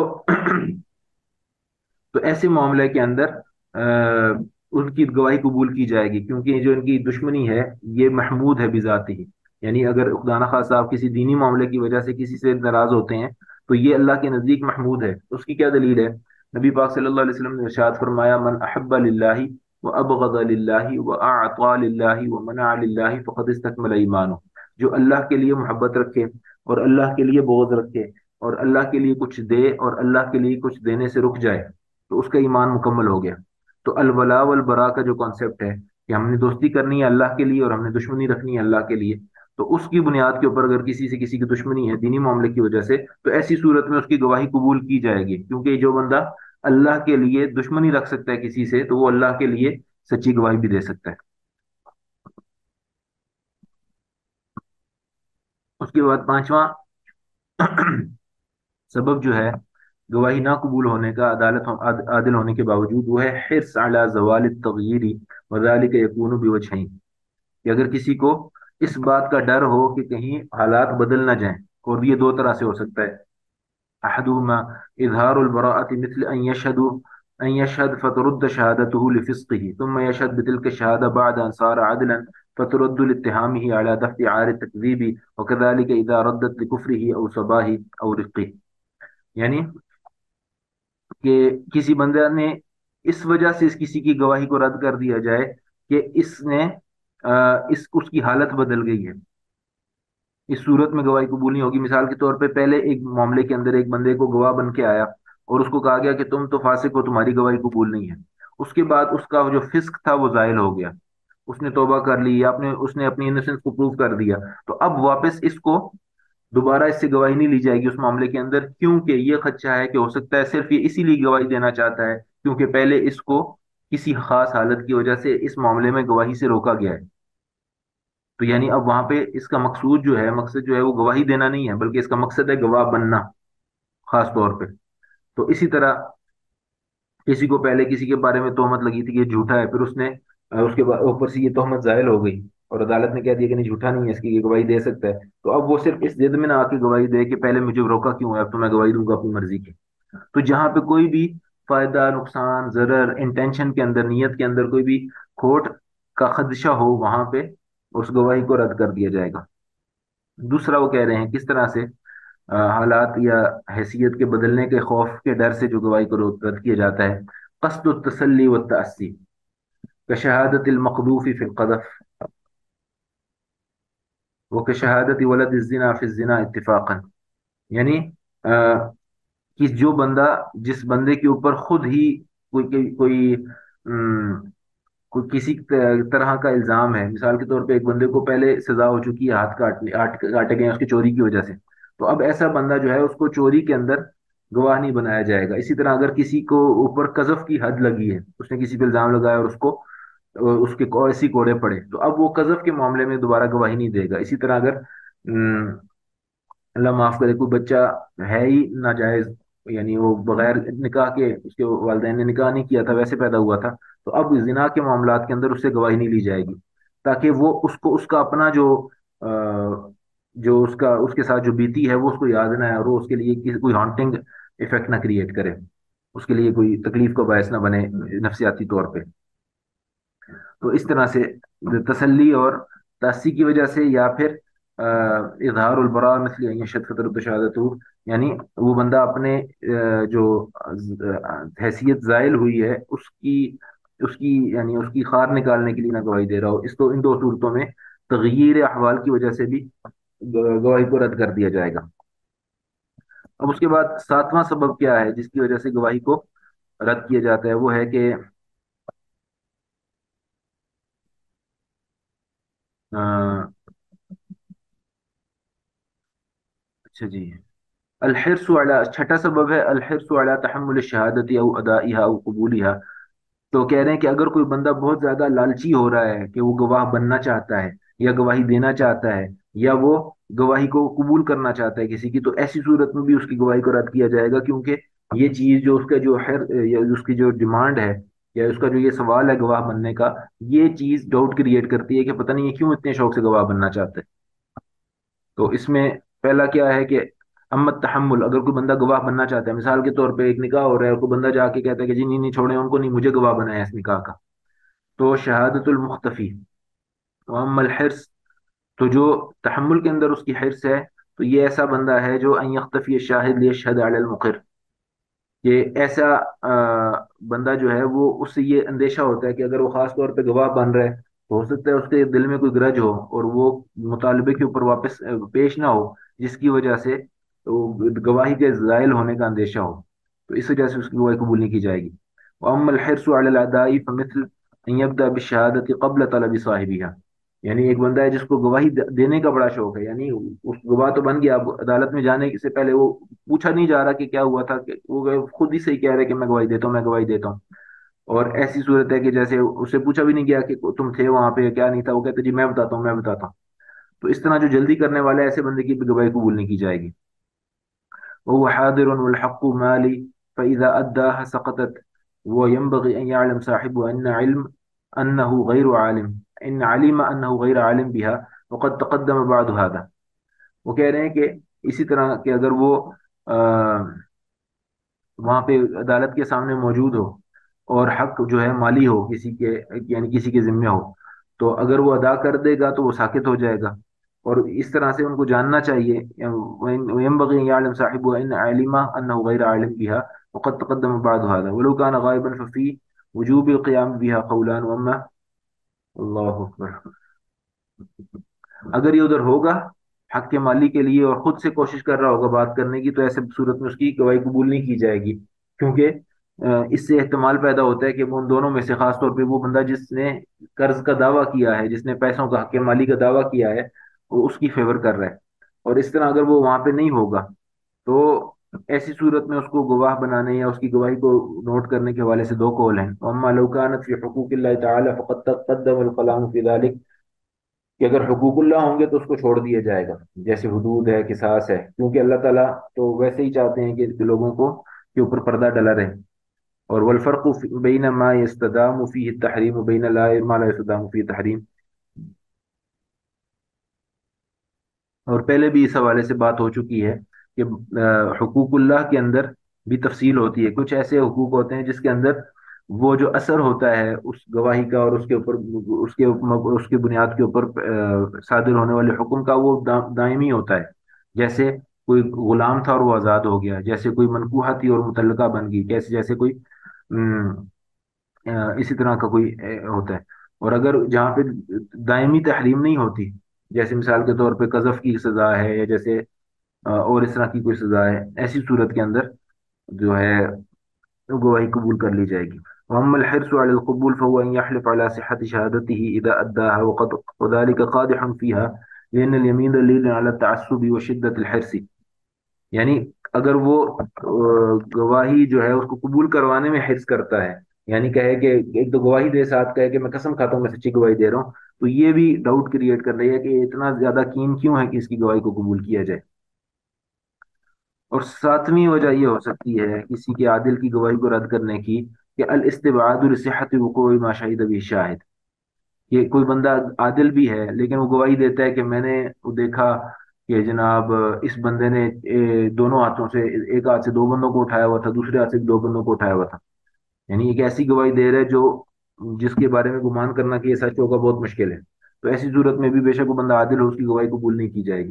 تو ایسے معاملے کے اندر ان کی گواہی قبول کی جائے گی، کیونکہ جو ان کی دشمنی ہے یہ محمود ہے بذات ہی، یعنی اگر خدا نخواستہ آپ کسی دینی معاملے کی وجہ سے کسی سے ناراض ہوتے ہیں تو یہ اللہ کے نزدیک محمود ہے۔ اس کی کیا دلیل ہے؟ نبی پاک صلی اللہ علیہ وسلم نے ارشاد فرمایا من احب للہ وابغض للہ واعطى للہ ومنع للہ فقد استکمل ایمانہ، جو اللہ کے لیے محبت رکھے اور اللہ کے لیے بغض رکھے اور اللہ کے لیے کچھ دے اور اللہ کے لیے کچھ دینے سے رک جائے تو اس کا ایمان مکمل ہو گیا۔ تو الولا والبرا کا جو کانسیپٹ ہے کہ ہم نے دوستی کرنی ہے اللہ کے لیے اور ہم نے دشمنی رکھنی ہے اللہ کے لیے، تو اس کی بنیاد کے اوپر اگر کسی سے کسی کی دشمنی ہے دینی معاملے کی وجہ سے تو ایسی صورت میں اس کی گواہی قبول کی جائے گی، کیونکہ جو بندہ اللہ کے لیے دشمنی رکھ سکتا ہے کسی سے تو وہ اللہ کے لیے سچی گواہی بھی دے سکتا ہے۔ اس کے بعد پانچواں سبب جو ہے گواہی نہ قبول ہونے کا عادل ہونے کے باوجود، وہ ہے حرص علی زوال التغییر وذلك يكون بوجہین، کہ اگر کسی کو اس بات کا ڈر ہو کہ کہیں حالات بدل نہ جائیں، اور یہ دو طرح سے ہو سکتا ہے، احدهما اظہار البراءة مثل ان يشهد فترد شهادته لفسقه ثم يشهد بتلك الشهادة بعد ان صار عدلا فترد لاتهامه على دفع عار التكذيب وكذلك اذا ردت لكفره او صباه او رقه، یعنی کہ کسی بندہ نے اس وجہ سے اس کسی کی گواہی کو رد کر دیا جائے کہ اس نے اس کی حالت بدل گئی ہے، اس صورت میں گواہی قبول نہیں ہوگی۔ مثال کے طور پہ پہلے ایک معاملے کے اندر ایک بندے کو گواہ بن کے آیا اور اس کو کہا گیا کہ تم تو فاسق ہو، تمہاری گواہی قبول نہیں ہے، اس کے بعد اس کا جو فسق تھا وہ زائل ہو گیا، اس نے توبہ کر لی یا اس نے اپنی انوسنس کو پروف کر دیا، تو اب واپس اس کو دوبارہ اس سے گواہی نہیں لی جائے گی اس معاملے کے اندر، کیونکہ یہ خدشہ ہے کہ ہو سکتا ہے صرف یہ اسی لیے گواہی دینا چاہتا ہے کیونکہ پہلے اس کو کسی خاص حالت کی وجہ سے اس معاملے میں گواہی سے روکا گیا ہے۔ تو یعنی اب وہاں پہ اس کا مقصود جو ہے، مقصد جو ہے وہ گواہی دینا نہیں ہے بلکہ اس کا مقصد ہے گواہ بننا خاص طور پہ۔ تو اسی طرح کسی کو پہلے کسی کے بارے میں تہمت لگی تھی کہ یہ جھوٹا ہے، پھر اس نے اس کے اوپر سے یہ تہمت زائل ہو گئی اور عدالت نے کہہ دیا کہ نہیں جھوٹا نہیں ہے، اس کی یہ گواہی دے سکتا ہے، تو اب وہ صرف اس ضد میں نہ آ کے گواہی دے کہ پہلے مجھے روکا کیوں ہے، اب تو میں گواہی دوں گا اپنی مرضی کی۔ تو جہاں پہ کوئی بھی فائدہ نقصان ضرر انٹینشن کے اندر، نیت کے اندر کوئی بھی کھوٹ کا خدشہ ہو وہاں پہ اس گواہی کو رد کر دیا جائے گا۔ دوسرا وہ کہہ رہے ہیں کس طرح سے حالات یا حیثیت کے بدلنے کے خوف کے ڈر سے جو گواہی کو رد کیا جاتا ہے، قصد التسلی والتأسی كشهادة المقذوف في القذف وكشهادة ولد الزنا في الزنا اتفاقا، یعنی کہ جو بندہ جس بندے کے اوپر خود ہی کوئی کسی طرح کا الزام ہے، مثال کے طور پہ ایک بندے کو پہلے سزا ہو چکی ہے، ہاتھ کاٹے گئے ہیں اس کی چوری کی وجہ سے، تو اب ایسا بندہ جو ہے اس کو چوری کے اندر گواہ نہیں بنایا جائے گا۔ اسی طرح اگر کسی کو اوپر قذف کی حد لگی ہے، اس نے کسی پہ الزام لگایا اور اس کے ایسی کوڑے پڑے، تو اب وہ قذف کے معاملے میں دوبارہ گواہی نہیں دے گا۔ اسی طرح اگر اللہ معاف کرے کوئی بچہ ہے ہی ناجائز، یعنی وہ بغیر نکاح کے اس کے والدین نے نکاح نہیں کیا تھا ویسے پیدا ہوا تھا، تو اب زنا کے معاملات کے اندر اس سے گواہی نہیں لی جائے گی۔ ताकि वो उसको उसका अपना जो उसका उसके साथ जो बीती है वो उसको याद ना है, और वो उसके लिए किसी कोई हॉन्टिंग इफेक्ट ना क्रिएट करे, उसके लिए कोई तकलीफ का बायस ना बने नफसियाती तौर पे। तो इस तरह से तसल्ली और तासी की वजह से, या फिर इजहार उल बरा मिसल अन यशहद फतरत शहादतहू, यानी वो बंदा अपने जो हैसियत जायल हुई है उसकी उसकी यानी उसकी खार निकालने के लिए ना गवाही दे रहा हो, इसको इन दो सूरतों में तगयीर अहवाल की वजह से भी गवाही को रद्द कर दिया जाएगा। अब उसके बाद सातवां सबब क्या है जिसकी वजह से गवाही को रद्द किया जाता है, वो है कि अ, अच्छा जी, अलहिर्सु अला, छठा सबब है अलहिर्सु अला तहम्मुल शहादती औ अदाइहा औ कबूलिहा। तो कह रहे हैं कि अगर कोई बंदा बहुत ज्यादा लालची हो रहा है कि वो गवाह बनना चाहता है या गवाही देना चाहता है या वो गवाही को कबूल करना चाहता है किसी की, तो ऐसी सूरत में भी उसकी गवाही को रद्द किया जाएगा, क्योंकि ये चीज जो उसका जो है या उसकी जो डिमांड है या उसका जो ये सवाल है गवाह बनने का, ये चीज डाउट क्रिएट करती है कि पता नहीं ये क्यों इतने शौक से गवाह बनना चाहता है। तो इसमें पहला क्या है कि अम्मत तहम्मुल, अगर कोई बंदा गवाह बनना चाहता है, मिसाल के तौर पे एक निकाह हो रहा है और कोई बंदा जाके कहता है कि जी नहीं नहीं छोड़े उनको, नहीं मुझे गवाह बनाया है इस निकाह का, तो शहादतुल मुख्तफी। व अम्मल हिर्स, तो जो तहम्मुल के अंदर उसकी हिर्स है, तो ये ऐसा बंदा है जो अन यख्तफी शाहिद लियशहद अलल मुक़िर, कि ऐसा बंदा जो है वो उससे ये अंदेशा होता है कि अगर वो खास तौर पे गवाह बन रहा है तो हो सकता है उसके दिल में कोई ग्रज हो और वो मुतालबे के ऊपर वापस पेश ना हो, जिसकी वजह से वो गवाही के जायल होने का अंदेशा हो, तो इस वजह से उसकी गवाही कबूल नहीं की जाएगी। वअम्मल हिर्सु अलल अदाई फमिथल अन यब्दा बिशहादति क़ब्ल तलबि साहिबिहा, यानी एक बंदा है जिसको गवाही देने का बड़ा शौक है, यानी उस गवाह तो बन गया, अब अदालत में जाने से पहले वो पूछा नहीं जा रहा कि क्या हुआ था, कि वो खुद ही सही कह रहे हैं कि मैं गवाही देता हूँ, मैं गवाही देता हूँ। और ऐसी सूरत है कि जैसे उससे पूछा भी नहीं गया कि तुम थे वहां पे, क्या नहीं था, वो कहते जी मैं बताता हूँ मैं बताता हूँ। तो इस तरह जो जल्दी करने वाले हैं, ऐसे बंदे की भी गवाही कबूल नहीं की जाएगी। वहुव हादिरुन वल हक़्क़ु माली फ़इज़ा अद्दाहा सकतत वयंबग़ी अन यअलम साहिबु अन्नहु गैरु आलिम इन अलिम अन्नहु गैर आलिम बिहा वक़द तक़द्दम बअद हादा। वो कह रहे हैं कि इसी तरह कि अगर वो वहां पे अदालत के सामने मौजूद हो और हक जो है माली हो किसी के, यानी किसी के जिम्मे हो, तो अगर वो अदा कर देगा तो वो साकित हो जाएगा। और इस तरह से उनको जानना चाहिए, यंबग़ी अन यअलम साहिबु इन अलिमा अन्नहु गैर आलिम बिहा वक़द तक़द्दम बअद हादा वलौ कान गायबन फफ़ी वजूब क़ियाम बिहा क़ौलान वम्मा। अल्लाहु अकबर। अगर ये उधर होगा हक के माली के लिए और खुद से कोशिश कर रहा होगा बात करने की, तो ऐसे सूरत में उसकी गवाही कबूल नहीं की जाएगी, क्योंकि इससे एहतमाल पैदा होता है कि वो उन दोनों में से, खास तौर पे वो बंदा जिसने कर्ज का दावा किया है, जिसने पैसों का हक के माली का दावा किया है, वो उसकी फेवर कर रहा है। और इस तरह अगर वो वहां पे नहीं होगा, तो ऐसी सूरत में उसको गवाह बनाने या उसकी गवाही को नोट करने के हवाले से दो कौल हैं। अम्मा लौ कानत फी हुकूकिल्लाहि तआला फ़क़द तक़द्दम अल कलाम फी ज़ालिक, कि अगर हुकूकुल्लाह होंगे तो उसको छोड़ दिया जाएगा, जैसे हुदूद है किसास है, क्योंकि अल्लाह ताला तो वैसे ही चाहते हैं कि लोगों को के ऊपर पर्दा डला रहे। और वल फर्कु बैन मा यस्तदामु फीहि तहरीम बैन ला मा ला यस्तदामु फीहि तहरीम। और पहले भी इस हवाले से बात हो चुकी है कि हुकूकुल्लाह के अंदर भी तफसील होती है, कुछ ऐसे हुकूक होते हैं जिसके अंदर वो जो असर होता है उस गवाही का और उसके ऊपर उसके बुनियाद के ऊपर सादिर होने वाले हुक्म का, वो दायमी होता है। जैसे कोई गुलाम था और वो आज़ाद हो गया, जैसे कोई मनकूहा थी और मुतल्लका बन गई, कैसे जैसे कोई इसी तरह का कोई होता है। और अगर जहाँ पे दायमी तहरीम नहीं होती, जैसे मिसाल के तौर पे कज़फ की सजा है या जैसे और इस तरह की कोई सजा है, ऐसी सूरत के अंदर जो है वो गवाही कबूल कर ली जाएगी। वअम्मा अल-हिर्सु अला अल-क़बूल फहुव अन यहलिफ़ अला सिह्हति शहादतिही इज़ा अद्दाहा वज़ालिका क़ादिहुन फ़ीहा लिअन्न अल-यमीन दलीलुन अला अत-तअस्सुब व शिद्दत अल-हिर्स। यानी अगर वो गवाही जो है उसको कबूल करवाने में हिर्स करता है, यानी कहे कि एक तो गवाही दे साथ कहे कि मैं कसम खाता हूँ मैं सच्ची गवाही दे रहा हूँ, तो ये भी डाउट क्रिएट कर रही है कि इतना ज्यादा कीन क्यों है कि इसकी गवाही को कबूल किया जाए। और सातवीं वजह ये हो सकती है किसी के आदिल की गवाही को रद्द करने की, कि अल इस्तिबादु लिसिह्हति वुक़ूइ मा शहिद बिही शाहिद, کہ کوئی بندہ عادل بھی ہے لیکن وہ گواہی دیتا ہے کہ میں نے وہ دیکھا کہ جناب اس بندے نے دونوں ہاتھوں سے، ایک ہاتھ سے دو بندوں کو اٹھایا ہوا تھا، دوسرے ہاتھ سے بھی دو بندوں کو اٹھایا ہوا تھا، یعنی ایک ایسی گواہی دے رہا ہے جو جس کے بارے میں گمان کرنا کہ یہ سچ ہوگا بہت مشکل ہے، تو ایسی صورت میں بھی بے شک وہ بندہ عادل ہو، اس کی گواہی قبول نہیں کی جائے گی۔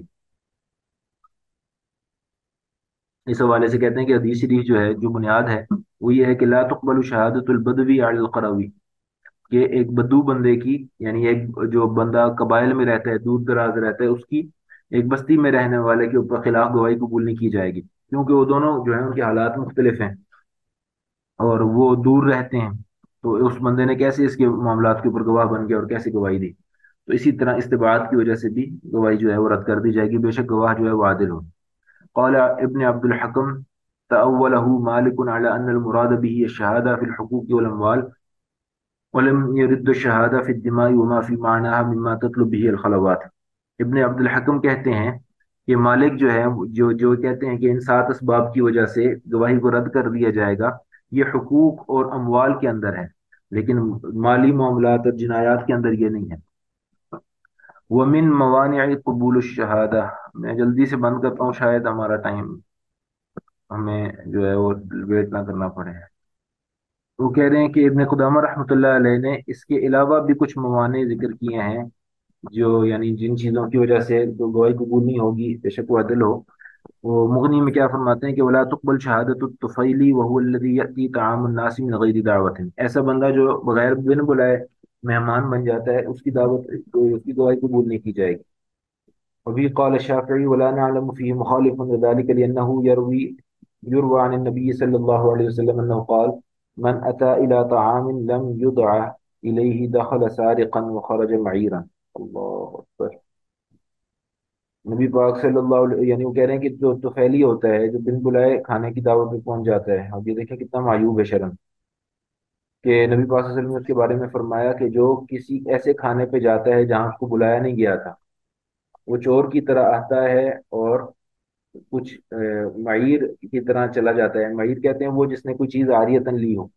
اس حوالے سے کہتے ہیں کہ حدیث شریف جو ہے، جو بنیاد ہے وہ یہ ہے کہ لا تقبل شہادت البدوی علی القروی، کہ ایک بدو بندے کی، یعنی ایک جو بندہ قبائل میں رہتا ہے، دور دراز رہتا ہے، اس کی ایک بستی میں رہنے والے کے اوپر خلاف گواہی قبول نہیں کی جائے گی، کیونکہ وہ دونوں جو ہیں ان کے حالات مختلف ہیں اور وہ دور رہتے ہیں، تو اس بندے نے کیسے اس کے معاملات کے اوپر گواہ بن گیا اور کیسے گواہی دی؟ تو اسی طرح استبعاد کی وجہ سے بھی گواہی جو ہے وہ رد کر دی جائے گی، بے شک گواہ جو ہے وہ عادل ہو۔ قال ابن عبد الحكم تأوله مالك على أن المراد به الشهادة في الحقوق والأموال ولم يرد الشهادة في الدماء وما في معناها مما تطلب به الخلوات۔ ابن عبد الحکم کہتے ہیں کہ مالک جو ہے، جو کہتے ہیں کہ ان سات اسباب کی وجہ سے گواہی کو رد کر دیا جائے گا، یہ حقوق اور اموال کے اندر ہے، لیکن مالی معاملات اور جنایات کے اندر یہ نہیں ہے۔ ومن موانع قبول الشہادہ، میں جلدی سے بند کرتا ہوں شاید ہمارا ٹائم ہمیں جو ہے وہ ویٹ نہ کرنا پڑے۔ وہ کہہ رہے ہیں کہ ابن قدامہ رحمۃ اللہ علیہ نے اس کے علاوہ بھی کچھ موانع ذکر کیے ہیں، جو یعنی جن چیزوں کی وجہ سے تو گواہی قبول نہیں ہوگی بے شک وہ عدل ہو۔ وہ مغنی میں کیا فرماتے ہیں کہ ولا تقبل شہادت الطفیلی وهو الذي يأتي طعام الناس من غیر دعوت، ایسا بندہ جو بغیر بن بلائے مہمان بن جاتا ہے، اس کی دعوت، اس کی گواہی قبول نہیں کی جائے گی۔ وبه قال الشافعي ولا نعلم فيه مخالف لذلك لأنه يروى عن النبي صلى الله عليه وسلم أنه قال من أتى إلى طعام لم يدع إليه دخل سارقا وخرج معيرا۔ اللہ اکبر۔ نبی پاک صلی اللہ علیہ، یعنی وہ کہہ رہے ہیں کہ جو توفیلی ہوتا ہے، جو بن بلائے کھانے کی دعوت پہ پہنچ جاتا ہے، اب یہ دیکھیں کتنا معیوب ہے شرم، کہ نبی پاک صلی اللہ علیہ وسلم نے اس کے بارے میں فرمایا کہ جو کسی ایسے کھانے پہ جاتا ہے جہاں اس کو بلایا نہیں گیا تھا، وہ چور کی طرح آتا ہے اور کچھ معیر کی طرح چلا جاتا ہے۔ معیر کہتے ہیں وہ جس نے کوئی چیز عاریتاً لی ہو۔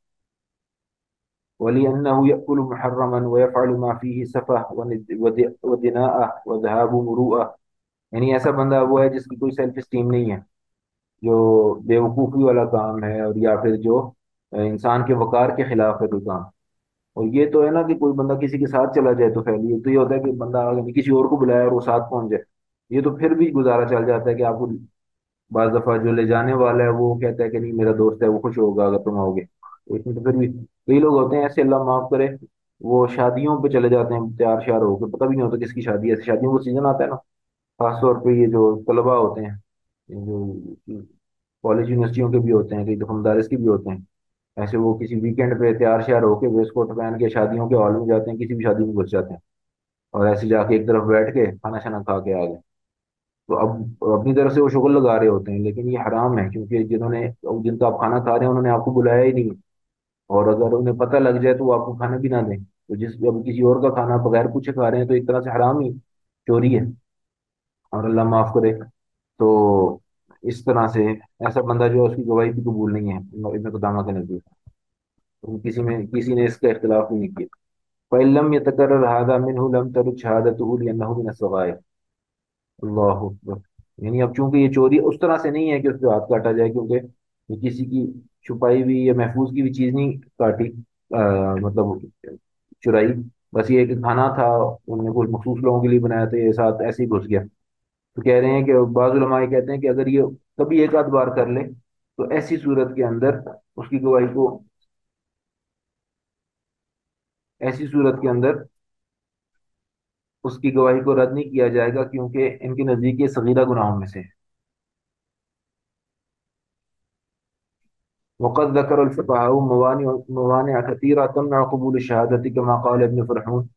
وَلِأَنَّهُ يَأْكُلُ مُحَرَّمًا وَيَفْعَلُ مَا فِيهِ سَفَهٌ وَدِنَاءَةٌ وَذَهَابُ مُرُوءَةٍ، یعنی ایسا بندہ وہ ہے جس کی کوئی سیلف اسٹیم نہیں ہے، جو بیوقوفی والا کام ہے، اور یا پھر جو انسان کے وقار کے خلاف ہے کوئی کام۔ اور یہ تو ہے نا کہ کوئی بندہ کسی کے ساتھ چلا جائے تو پھیلی، ایک تو یہ ہوتا ہے کہ بندہ یعنی کسی اور کو بلایا اور وہ ساتھ پہنچ جائے، یہ تو پھر بھی گزارا چل جاتا ہے کہ آپ کو بعض دفعہ جو لے جانے والا ہے وہ کہتا ہے کہ نہیں میرا دوست ہے، وہ خوش ہوگا اگر تم آؤ گے، تو اس میں تو پھر بھی کئی لوگ ہوتے ہیں ایسے، اللہ معاف کرے، وہ شادیوں پہ چلے جاتے ہیں تیار شیار ہو کے، پتہ بھی نہیں ہوتا کس کی شادی ہے، ایسے شادیوں کا سیزن آتا ہے نا، خاص طور پہ یہ جو طلباء ہوتے ہیں، یہ جو کالج یونیورسٹیوں کے بھی ہوتے ہیں، کئی دفعہ مدارس کے بھی ہوتے ہیں، ایسے وہ کسی ویکینڈ پہ تیار شیار ہو کے ویسٹ کوٹ پہن کے شادیوں کے ہال میں جاتے ہیں، کسی بھی شادی میں گھس جاتے ہیں اور ایسے جا کے ایک طرف بیٹھ کے کھانا شانا کھا کے آ گئے، تو اب اپنی طرف سے وہ شغل لگا رہے ہوتے ہیں، لیکن یہ حرام ہے، کیونکہ جن کا آپ کھانا کھا رہے ہیں انہوں نے آپ کو بلایا ہی نہیں، اور اگر انہیں پتہ لگ جائے تو وہ آپ کو کھانا بھی نہ دیں، تو اب کسی اور کا کھانا بغیر پوچھے کھا رہے ہیں تو ایک طرح سے حرام ہی چوری ہے، اور اللہ معاف کرے، تو اس طرح سے ایسا بندہ جو ہے اس کی گواہی بھی قبول نہیں ہے ابن قدامہ کے نزدیک، تو کسی نے اس کا اختلاف نہیں کیا۔ فَإِن لَّمْ يَتَكَرَّرْ هَٰذَا مِنْهُ لَمْ تَرُدْ شَهَادَتُهُ لِأَنَّهُ مِنَ الصَّغَائِرِ۔ اللہ اکبر۔ یعنی اب چونکہ یہ چوری اس طرح سے نہیں ہے کہ اس پہ ہاتھ کاٹا جائے، کیونکہ یہ کسی کی چھپائی ہوئی یا محفوظ کی بھی چیز نہیں کاٹی، مطلب چرائی، بس یہ کہ کھانا تھا انہوں نے کچھ مخصوص لوگوں کے لیے بنایا تھا، یہ ساتھ ایسے ہی گھس گیا، تو کہہ رہے ہیں کہ بعض علماء یہ کہتے ہیں کہ اگر یہ کبھی ایک آدھ بار کر لے تو ایسی صورت کے اندر اس کی گواہی کو رد نہیں کیا جائے گا، کیونکہ ان کے نزدیک یہ صغیرہ گناہوں میں سے ہے۔ وقد ذكر الفقهاء موانع كثيرة تمنع قبول الشهادة كما قال ابن فرحون۔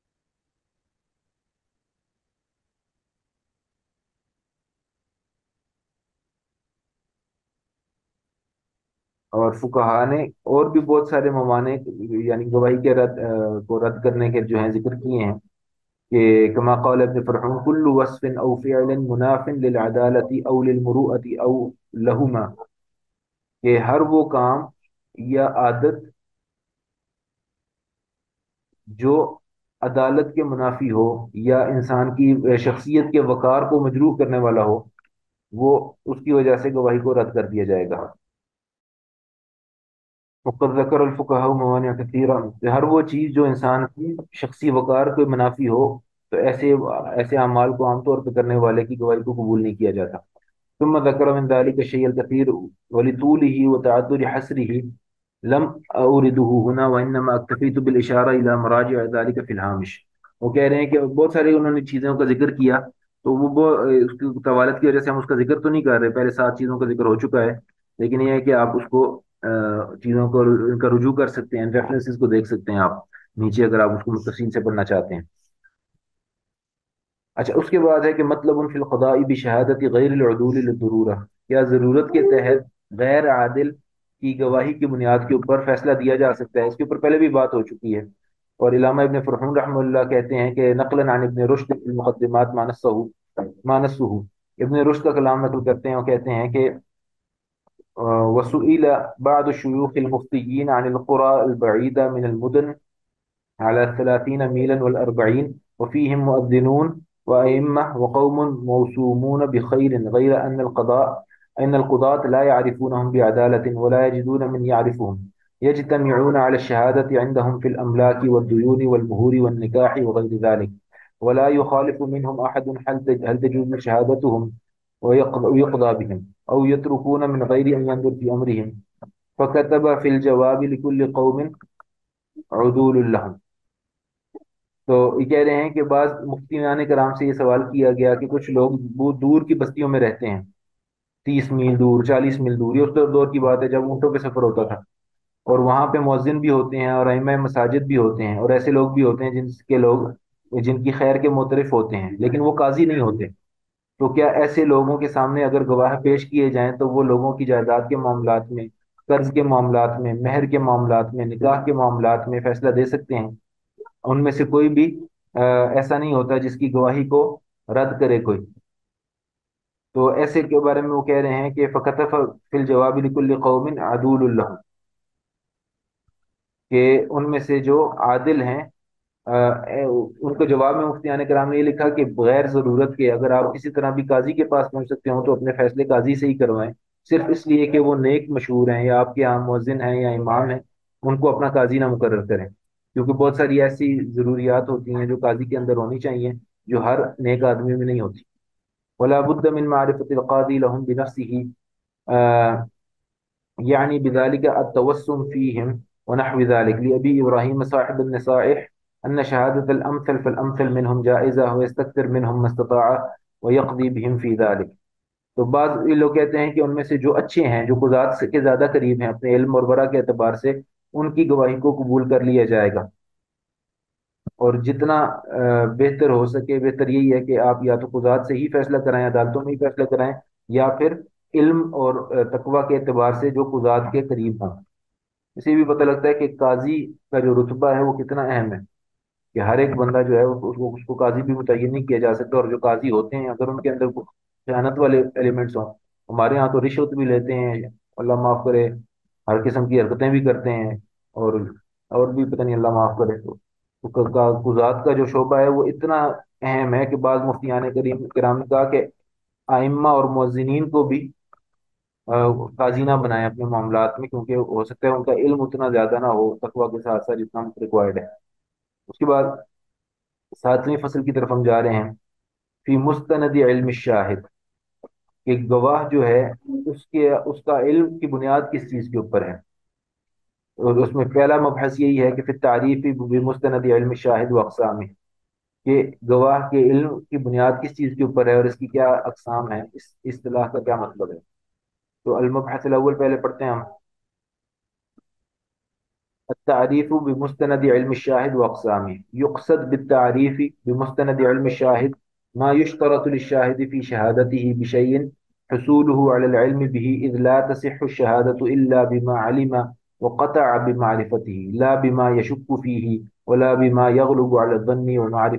اور فقہا نے اور بھی بہت سارے موانع، یعنی گواہی کے رد کو رد کرنے کے جو ہیں ذکر کیے ہیں، کہ كما قال ابن فرحون كل وصف او فعل مناف للعدالة او للمروءة او لهما، کہ ہر وہ کام یا عادت جو عدالت کے منافی ہو یا انسان کی شخصیت کے وقار کو مجروح کرنے والا ہو، وہ اس کی وجہ سے گواہی کو رد کر دیا جائے گا۔ وقد ذکر الفقہاء موانع کثیرہ، ہر وہ چیز جو انسان کی شخصی وقار کو منافی ہو، تو ایسے اعمال کو عام طور پہ کرنے والے کی گواہی کو قبول نہیں کیا جاتا۔ ثم ذكر من ذلك الشيء الكثير ولطوله وتعذر حسره لم أورده هنا وإنما اكتفيت بالإشارة إلى مراجع ذلك في الهامش۔ وہ کہہ رہے ہیں کہ بہت سارے انہوں نے چیزوں کا ذکر کیا، تو اس کی طوالت کی وجہ سے ہم اس کا ذکر تو نہیں کر رہے، پہلے 7 چیزوں کا ذکر ہو چکا ہے، لیکن یہ ہے کہ آپ اس کو چیزوں کو ان کا رجوع کر سکتے ہیں، ریفرنسز کو دیکھ سکتے ہیں آپ نیچے، اگر آپ اس کو تفصیل سے پڑھنا چاہتے ہیں۔ اچھا، اس کے بعد ہے کہ مطلب فی القضاء بشہادت غیر العدول للضرورہ، کیا ضرورت کے تحت غیر عادل کی گواہی کی بنیاد کے اوپر فیصلہ دیا جا سکتا ہے؟ اس کے اوپر پہلے بھی بات ہو چکی ہے، اور علامہ ابن فرحون رحمہ اللہ کہتے ہیں کہ نقلا عن ابن رشد فی المقدمات ما نصه، ابن رشد کا کلام نقل کرتے ہیں، وہ کہتے ہیں کہ وسئل بعض الشيوخ المفتيين عن القرى البعيدة من المدن على 30 ميلا والأربعين وفيهم مؤذنون وأئمة وقوم موسومون بخير غير أن القضاة لا يعرفونهم بعدالة ولا يجدون من يعرفهم، يجتمعون على الشهادة عندهم في الأملاك والديون والمهور والنكاح وغير ذلك، ولا يخالف منهم أحد هل تجوز شهادتهم ويقضى بهم أو يتركون من غير أن ينظر في أمرهم، فكتب في الجواب لكل قوم عدول لهم۔ تو یہ کہہ رہے ہیں کہ بعض مفتیان کرام سے یہ سوال کیا گیا کہ کچھ لوگ بہت دور کی بستیوں میں رہتے ہیں، 30 میل دور، 40 میل دور، یہ اس دور کی بات ہے جب اونٹوں پہ سفر ہوتا تھا، اور وہاں پہ مؤذن بھی ہوتے ہیں اور ائمہ مساجد بھی ہوتے ہیں، اور ایسے لوگ بھی ہوتے ہیں جن کی خیر کے معترف ہوتے ہیں، لیکن وہ قاضی نہیں ہوتے۔ تو کیا ایسے لوگوں کے سامنے اگر گواہ پیش کیے جائیں تو وہ لوگوں کی جائیداد کے معاملات میں، قرض کے معاملات میں، مہر کے معاملات میں، نکاح کے معاملات میں فیصلہ دے سکتے ہیں؟ ان میں سے کوئی بھی ایسا نہیں ہوتا جس کی گواہی کو رد کرے کوئی۔ تو ایسے کے بارے میں وہ کہہ رہے ہیں کہ فَكَتَفَ فِي الْجَوَابِ لِكُلِّ قَوْمٍ عَدُولٌ لَهُمْ، کہ ان میں سے جو عادل ہیں، ان کو جواب میں مفتیان کرام نے یہ لکھا کہ بغیر ضرورت کے اگر آپ کسی طرح بھی قاضی کے پاس پہنچ سکتے ہوں تو اپنے فیصلے قاضی سے ہی کروائیں، صرف اس لیے کہ وہ نیک مشہور ہیں یا آپ کے یہاں مؤذن ہیں یا امام ہیں، ان کو اپنا قاضی نہ مقرر کریں، کیونکہ بہت ساری ایسی ضروریات ہوتی ہیں جو قاضی کے اندر ہونی چاہیے جو ہر نیک آدمی میں نہیں ہوتی۔ ولا بد من معرفة القاضي لهم بنفسه، يعني بذلك التوسم فيهم ونحو ذلك، لأبي إبراهيم صاحب النصائح أن شهادة الأمثل فالأمثل منهم جائزة ويستكثر منهم ما استطاع ويقضي بهم في ذلك۔ تو بعض یہ لوگ کہتے ہیں کہ ان میں سے جو اچھے ہیں، جو قضات کے زیادہ قریب ہیں اپنے علم اور ورع کے اعتبار سے، ان کی گواہی کو قبول کر لیا جائے گا، اور جتنا بہتر ہو سکے، بہتر یہی ہے کہ آپ یا تو قضات سے ہی فیصلہ کرائیں، عدالتوں میں ہی فیصلہ کرائیں، یا پھر علم اور تقوی کے اعتبار سے جو قضات کے قریب ہوں۔ اسے بھی پتہ لگتا ہے کہ قاضی کا جو رتبہ ہے وہ کتنا اہم ہے، کہ ہر ایک بندہ جو ہے اس کو قاضی بھی متعین نہیں کیا جا سکتا، اور جو قاضی ہوتے ہیں اگر ان کے اندر خیانت والے ایلیمنٹس ہوں، ہمارے ہاں تو رشوت بھی لیتے ہیں، اللہ معاف کرے، ہر قسم کی حرکتیں بھی کرتے ہیں، اور بھی پتہ نہیں، اللہ معاف کرے۔ تو قضات کا جو شعبہ ہے وہ اتنا اہم ہے کہ بعض مفتیان کرام نے کہا کہ ائمہ اور مؤذنین کو بھی قاضی نہ بنائیں اپنے معاملات میں، کیونکہ ہو سکتا ہے ان کا علم اتنا زیادہ نہ ہو تقوی کے ساتھ ساتھ جتنا ریکوائرڈ ہے۔ اس کے بعد 7ویں فصل کی طرف ہم جا رہے ہیں، فی مستند علم الشاہد، کہ گواہ جو ہے اس کا علم کی بنیاد کس چیز کے اوپر ہے، اور اس میں پہلا مبحث یہی ہے کہ فی التعریف بمستند علم الشاہد و اقسامہ، کہ گواہ کے علم کی بنیاد کس چیز کے اوپر ہے اور اس کی کیا اقسام ہے، اس اصطلاح کا کیا مطلب ہے۔ تو المبحث الاول پہلے پڑھتے ہیں ہم، التعريف بمستند علم الشاهد وأقسامه، يقصد بالتعريف بمستند علم الشاهد ما يشترط للشاهد في شهادته بشيء حصوله على العلم به، إذ لا تصح الشهادة إلا بما علم وقطع بمعرفته، لا بما يشك فيه ولا بما يغلب على الظن،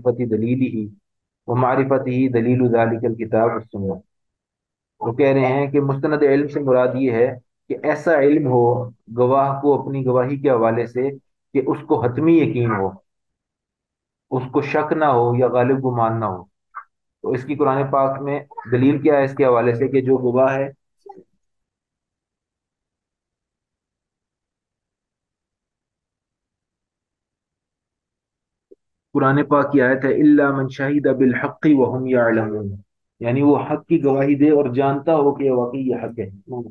ومعرفته دليل ذلك الكتاب والسنة۔ وہ کہہ رہے ہیں کہ مستند علم سے مراد یہ ہے کہ ایسا علم ہو گواہ کو اپنی گواہی کے حوالے سے کہ اس کو حتمی یقین ہو، اس کو شک نہ ہو یا غالب گمان نہ ہو۔ تو اس کی قرآن پاک میں دلیل کیا ہے اس کے حوالے سے کہ جو گواہ ہے، قرآن پاک کی آیت ہے الا من شہید بالحق وهم يعلمون، یعنی وہ حق کی گواہی دے اور جانتا ہو کہ واقعی یہ حق ہے۔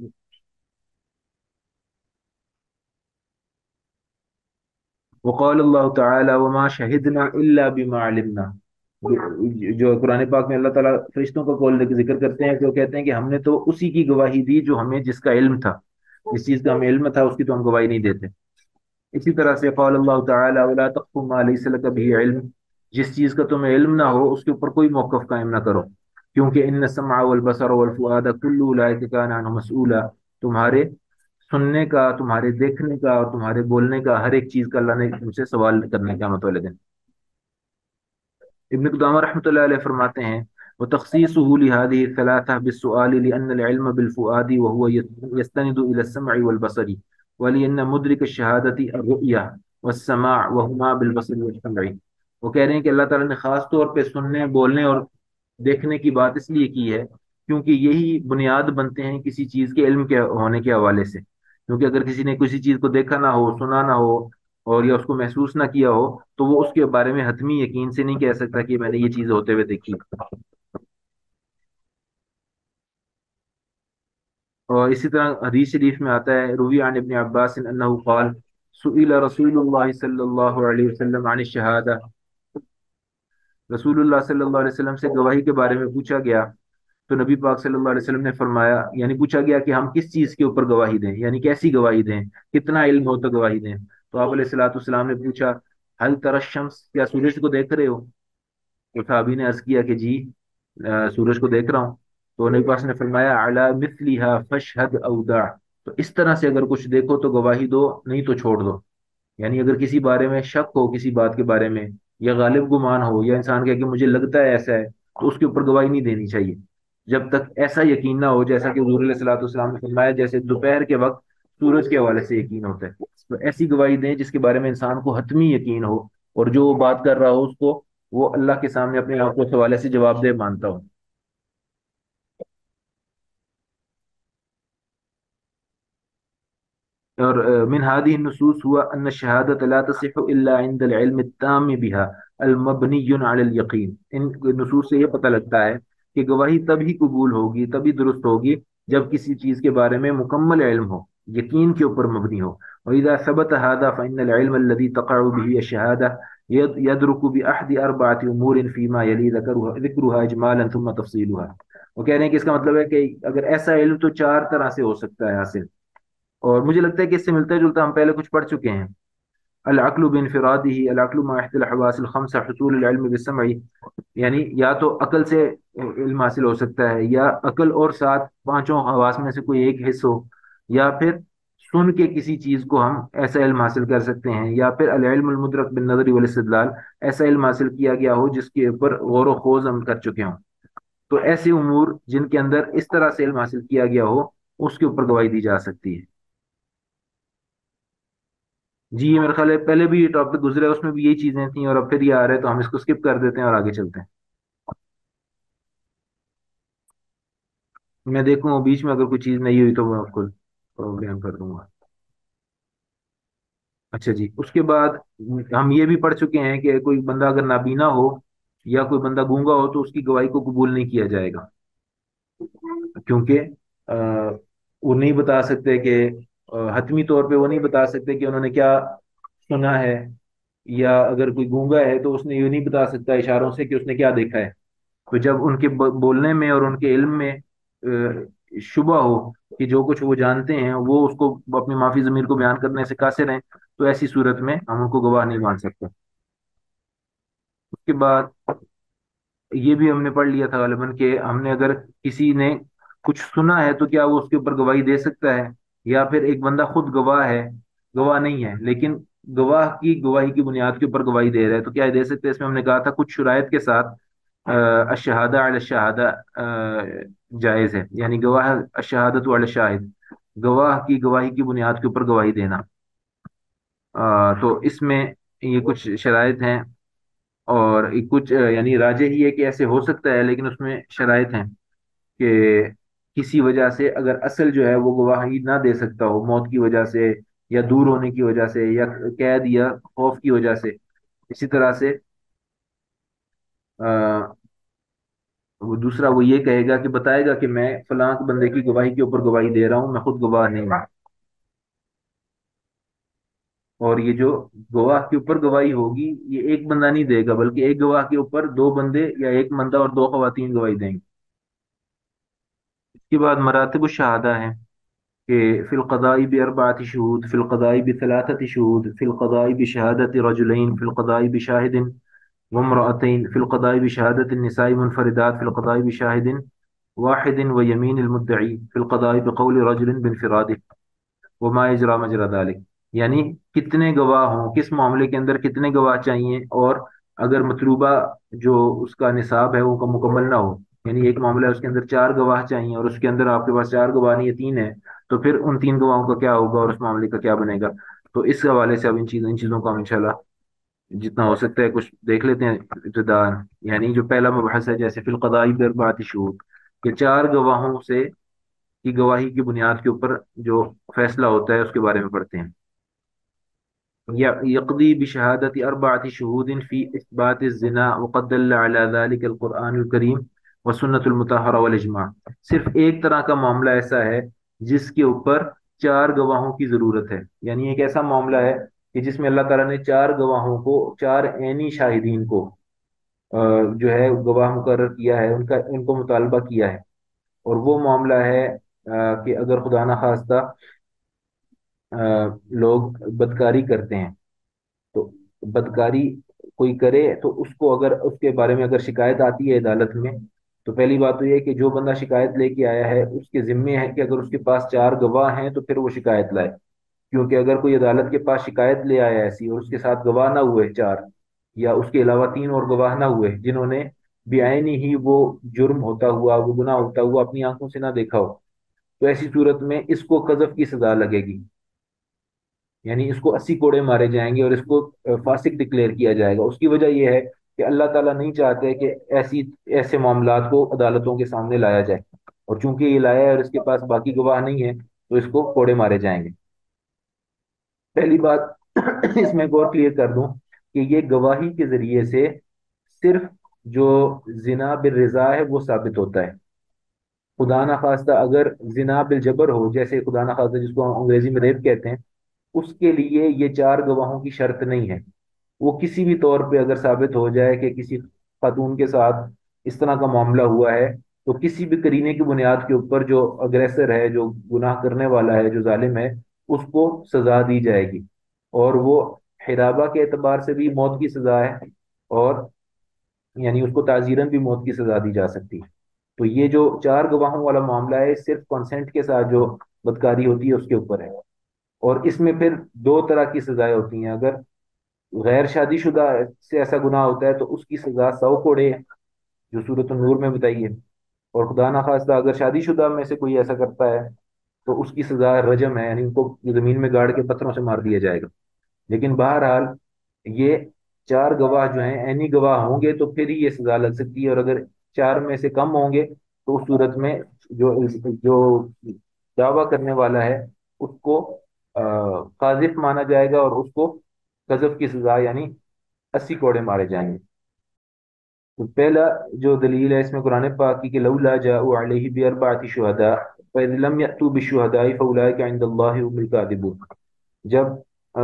وقال اللہ تعالی وما شہدنا الا بما علمنا، جو قرآن پاک میں اللہ تعالیٰ فرشتوں کا قول ذکر کرتے ہیں کہ وہ کہتے ہیں کہ ہم نے تو اسی کی گواہی دی جو ہمیں جس کا علم تھا، جس چیز کا ہمیں علم تھا اس کی تو ہم گواہی نہیں دیتے۔ اسی طرح سے قال اللہ تعالی ولا تقف ما ليس لك به علم، جس چیز کا تمہیں علم نہ ہو اس کے اوپر کوئی موقف قائم نہ کرو، کیونکہ ان السمع والبصر والفؤاد كل اولئک كان عنه مسؤولا، تمہارے سننے کا، تمہارے دیکھنے کا اور تمہارے بولنے کا، ہر ایک چیز کا اللہ نے مجھ سے سوال کرنے کا متولد دن۔ ابن قدامہ رحمۃ اللہ علیہ فرماتے ہیں وتخصيصه لهذه الثلاثة بالسؤال لأن العلم بالفؤاد وهو يستند إلى السمع والبصر، ولأن مدرك الشهادة الرؤية والسماع وهما بالبصر والسمع۔ وہ کہہ رہے ہیں کہ اللہ تعالیٰ نے خاص طور پہ سننے، بولنے اور دیکھنے کی بات اس لیے کی ہے کیونکہ یہی بنیاد بنتے ہیں کسی چیز کے علم کے ہونے کے حوالے سے، کیونکہ اگر کسی نے کسی چیز کو دیکھا نہ ہو، سنا نہ ہو اور یا اس کو محسوس نہ کیا ہو تو وہ اس کے بارے میں حتمی یقین سے نہیں کہہ سکتا کہ میں نے یہ چیز ہوتے ہوئے دیکھی۔ اور اسی طرح حدیث شریف میں آتا ہے روی عن ابن عباس انہ قال سئل رسول اللہ صلی اللہ علیہ وسلم عن الشہادہ، رسول اللہ صلی اللہ علیہ وسلم سے گواہی کے بارے میں پوچھا گیا تو نبی پاک صلی اللہ علیہ وسلم نے فرمایا، یعنی پوچھا گیا کہ ہم کس چیز کے اوپر گواہی دیں، یعنی کیسی گواہی دیں، کتنا علم ہو تو گواہی دیں۔ تو آپ علیہ الصلوۃ والسلام نے پوچھا حل تری الشمس، کیا سورج کو دیکھ رہے ہو؟ تو صحابی نے عرض کیا کہ جی سورج کو دیکھ رہا ہوں۔ تو نبی پاک نے فرمایا علی مثلھا فاشهد او دع، تو اس طرح سے اگر کچھ دیکھو تو گواہی دو، نہیں تو چھوڑ دو۔ یعنی اگر کسی بارے میں شک ہو، کسی بات کے بارے میں یا غالب گمان ہو یا انسان کہے کہ مجھے لگتا ہے ایسا ہے، تو اس کے اوپر گواہی نہیں دینی چاہیے جب تک ایسا یقین نہ ہو، جیسا کہ حضور علیہ الصلوۃ والسلام نے فرمایا جیسے دوپہر کے وقت سورج کے حوالے سے یقین ہوتا ہے، تو ایسی گواہی دیں جس کے بارے میں انسان کو حتمی یقین ہو اور جو وہ بات کر رہا ہو اس کو وہ اللہ کے سامنے اپنے آپ کو اس حوالے سے جواب دہ مانتا ہو۔ اور من هذه النصوص هو أن الشهادة لا تصح إلا عند العلم التام بها المبني على اليقين، ان نصوص سے یہ پتہ لگتا ہے کہ گواہی تبھی قبول ہوگی، تبھی درست ہوگی جب کسی چیز کے بارے میں مکمل علم ہو، یقین کے اوپر مبنی ہو۔ وإذا ثبت هذا فإن العلم الذي تقع به الشهادة يدرك بأحد أربعة أمور فيما يلي ذكرها إجمالا ثم تفصيلها۔ وہ کہہ رہے ہیں کہ اس کا مطلب ہے کہ اگر ایسا علم تو چار طرح سے ہو سکتا ہے حاصل، اور مجھے لگتا ہے کہ اس سے ملتا جلتا ہم پہلے کچھ پڑھ چکے ہیں۔ العقل بانفراده، العقل مع احد الحواس الخمسة، حصول العلم بالسمع، یعنی یا تو عقل سے علم حاصل ہو سکتا ہے، یا عقل اور ساتھ پانچوں حواس میں سے کوئی ایک حص ہو، یا پھر سن کے کسی چیز کو ہم ایسا علم حاصل کر سکتے ہیں، یا پھر العلم المدرک بالنظر والاستدلال، ایسا علم حاصل کیا گیا ہو جس کے اوپر غور و خوض ہم کر چکے ہوں۔ تو ایسے امور جن کے اندر اس طرح سے علم حاصل کیا گیا ہو اس کے اوپر گواہی دی جا سکتی ہے۔ جی میرے خیال ہے پہلے بھی یہ ٹاپک گزرا ہے، اس میں بھی یہی چیزیں تھیں اور اب پھر یہ آ رہا ہے تو ہم اس کو اسکپ کر دیتے ہیں اور آگے چلتے ہیں۔ میں دیکھوں بیچ میں اگر کوئی چیز نہیں ہوئی تو میں آپ کو بیان کر دوں گا۔ اچھا جی، اس کے بعد ہم یہ بھی پڑھ چکے ہیں کہ کوئی بندہ اگر نابینا ہو یا کوئی بندہ گونگا ہو تو اس کی گواہی کو قبول نہیں کیا جائے گا، کیونکہ وہ نہیں بتا سکتے کہ حتمی طور پہ وہ نہیں بتا سکتے کہ انہوں نے کیا سنا ہے، یا اگر کوئی گونگا ہے تو اس نے یہ نہیں بتا سکتا اشاروں سے کہ اس نے کیا دیکھا ہے۔ تو جب ان کے بولنے میں اور ان کے علم میں شبہ ہو کہ جو کچھ وہ جانتے ہیں وہ اس کو اپنی معافی ضمیر کو بیان کرنے سے قاصر ہیں، تو ایسی صورت میں ہم ان کو گواہ نہیں مان سکتے۔ اس کے بعد یہ بھی ہم نے پڑھ لیا تھا غالباً کہ ہم نے اگر کسی نے کچھ سنا ہے تو کیا وہ اس کے اوپر گواہی دے سکتا ہے، یا پھر ایک بندہ خود گواہ ہے، گواہ نہیں ہے لیکن گواہ کی گواہی کی بنیاد کے اوپر گواہی دے رہا ہے تو کیا دے سکتے ہیں؟ اس میں ہم نے کہا تھا کچھ شرائط کے ساتھ الشہادہ علی الشہادہ جائز ہے، یعنی گواہ الشہادۃ علی الشاہد، گواہ کی گواہی کی بنیاد کے اوپر گواہی دینا۔ تو اس میں یہ کچھ شرائط ہیں۔ اور کچھ یعنی راجح ہی ہے کہ ایسے ہو سکتا ہے، لیکن اس میں شرائط ہیں کہ کسی وجہ سے اگر اصل جو ہے وہ گواہی نہ دے سکتا ہو، موت کی وجہ سے یا دور ہونے کی وجہ سے یا قید یا خوف کی وجہ سے، اسی طرح سے وہ دوسرا وہ یہ کہے گا کہ بتائے گا کہ میں فلاں بندے کی گواہی کے اوپر گواہی دے رہا ہوں، میں خود گواہ نہیں ہوں۔ اور یہ جو گواہ کے اوپر گواہی ہوگی، یہ ایک بندہ نہیں دے گا، بلکہ ایک گواہ کے اوپر دو بندے یا ایک بندہ اور دو خواتین گواہی دیں گے۔ اس کے بعد مراتب الشہادہ ہیں کہ فی القضاء باربعۃ شہود، فی القضاء بثلاثۃ شہود، فی القضاء بشہادۃ رجلین، فی القضاء بشاہد وامرأتين، في القضاء بشهادة النساء منفردات، في القضاء بشاهد واحد ويمين المدعي، في القضاء بقول رجل بانفراده وما يجرى مجرى ذلك۔ یعنی کتنے گواہ ہوں، کس معاملے کے اندر کتنے گواہ چاہیے، اور اگر مطلوبہ جو اس کا نصاب ہے وہ مکمل نہ ہو، یعنی ایک معاملہ ہے اس کے اندر چار گواہ چاہیے اور اس کے اندر آپ کے پاس چار گواہ نہیں ہے، تین ہے، تو پھر ان تین گواہوں کا کیا ہوگا اور اس معاملے کا کیا بنے گا؟ تو اس حوالے سے اب ان چیزوں کا ہم انشاءاللہ جتنا ہو سکتا ہے کچھ دیکھ لیتے ہیں ابتدا۔ یعنی جو پہلا مبحث ہے، جیسے فی القضاء باربعۃ شہود، کہ چار گواہوں سے کی گواہی کی بنیاد کے اوپر جو فیصلہ ہوتا ہے اس کے بارے میں پڑھتے ہیں۔ يقضي بشهادة أربعة شهود في إثبات الزنا وقد دل على ذلك القرآن الكريم والسنة المطهرة والإجماع۔ صرف ایک طرح کا معاملہ ایسا ہے جس کے اوپر چار گواہوں کی ضرورت ہے، یعنی ایک ایسا معاملہ ہے کہ جس میں اللہ تعالیٰ نے چار گواہوں کو، چار عینی شاہدین کو جو ہے گواہ مقرر کیا ہے، ان کو مطالبہ کیا ہے۔ اور وہ معاملہ ہے کہ اگر خدا نخواستہ لوگ بدکاری کرتے ہیں، تو بدکاری کوئی کرے تو اس کو اگر اس کے بارے میں اگر شکایت آتی ہے عدالت میں، تو پہلی بات تو یہ کہ جو بندہ شکایت لے کے آیا ہے اس کے ذمے ہے کہ اگر اس کے پاس چار گواہ ہیں تو پھر وہ شکایت لائے، کیونکہ اگر کوئی عدالت کے پاس شکایت لے آیا ایسی اور اس کے ساتھ گواہ نہ ہوئے چار، یا اس کے علاوہ تین اور گواہ نہ ہوئے جنہوں نے بعینی ہی وہ جرم ہوتا ہوا، وہ گناہ ہوتا ہوا اپنی آنکھوں سے نہ دیکھا ہو، تو ایسی صورت میں اس کو قذف کی سزا لگے گی، یعنی اس کو 80 کوڑے مارے جائیں گے اور اس کو فاسق ڈکلیئر کیا جائے گا۔ اس کی وجہ یہ ہے کہ اللہ تعالیٰ نہیں چاہتے کہ ایسے معاملات کو عدالتوں کے سامنے لایا جائے، اور چونکہ یہ لایا ہے اور اس کے پاس باقی گواہ نہیں ہے تو اس کو کوڑے مارے جائیں گے۔ پہلی بات اس میں ایک اور کلیئر کر دوں کہ یہ گواہی کے ذریعے سے صرف جو زنا بالرضا ہے وہ ثابت ہوتا ہے۔ خدا نخواستہ اگر زنا بالجبر ہو، جیسے خدا نخواستہ جس کو انگریزی میں ریپ کہتے ہیں، اس کے لیے یہ چار گواہوں کی شرط نہیں ہے۔ وہ کسی بھی طور پہ اگر ثابت ہو جائے کہ کسی خاتون کے ساتھ اس طرح کا معاملہ ہوا ہے، تو کسی بھی کرینے کی بنیاد کے اوپر جو اگریسر ہے، جو گناہ کرنے والا ہے، جو ظالم ہے، اس کو سزا دی جائے گی، اور وہ حرابہ کے اعتبار سے بھی موت کی سزا ہے، اور یعنی اس کو تعزیراً بھی موت کی سزا دی جا سکتی ہے۔ تو یہ جو چار گواہوں والا معاملہ ہے صرف کنسنٹ کے ساتھ جو بدکاری ہوتی ہے اس کے اوپر ہے، اور اس میں پھر دو طرح کی سزائیں ہوتی ہیں۔ اگر غیر شادی شدہ سے ایسا گناہ ہوتا ہے تو اس کی سزا 100 کوڑے ہے، جو سورۃ النور میں بتائی ہے، اور خدا نخواستہ اگر شادی شدہ میں سے کوئی ایسا کرتا ہے تو اس کی سزا رجم ہے، یعنی ان کو زمین میں گاڑ کے پتھروں سے مار دیا جائے گا۔ لیکن بہرحال یہ چار گواہ جو ہیں عینی گواہ ہوں گے تو پھر ہی یہ سزا لگ سکتی ہے، اور اگر چار میں سے کم ہوں گے تو اس صورت میں جو جو دعویٰ کرنے والا ہے اس کو قاذف مانا جائے گا، اور اس کو قذف کی سزا یعنی 80 کوڑے مارے جائیں گے۔ تو پہلا جو دلیل ہے اس میں قرآن پاک کی کہ لولا جاءوا علیہ باربعۃ شہداء فإذ لم یأتوا بالشہداء فأولئک عند اللہ هم الکاذبون۔ جب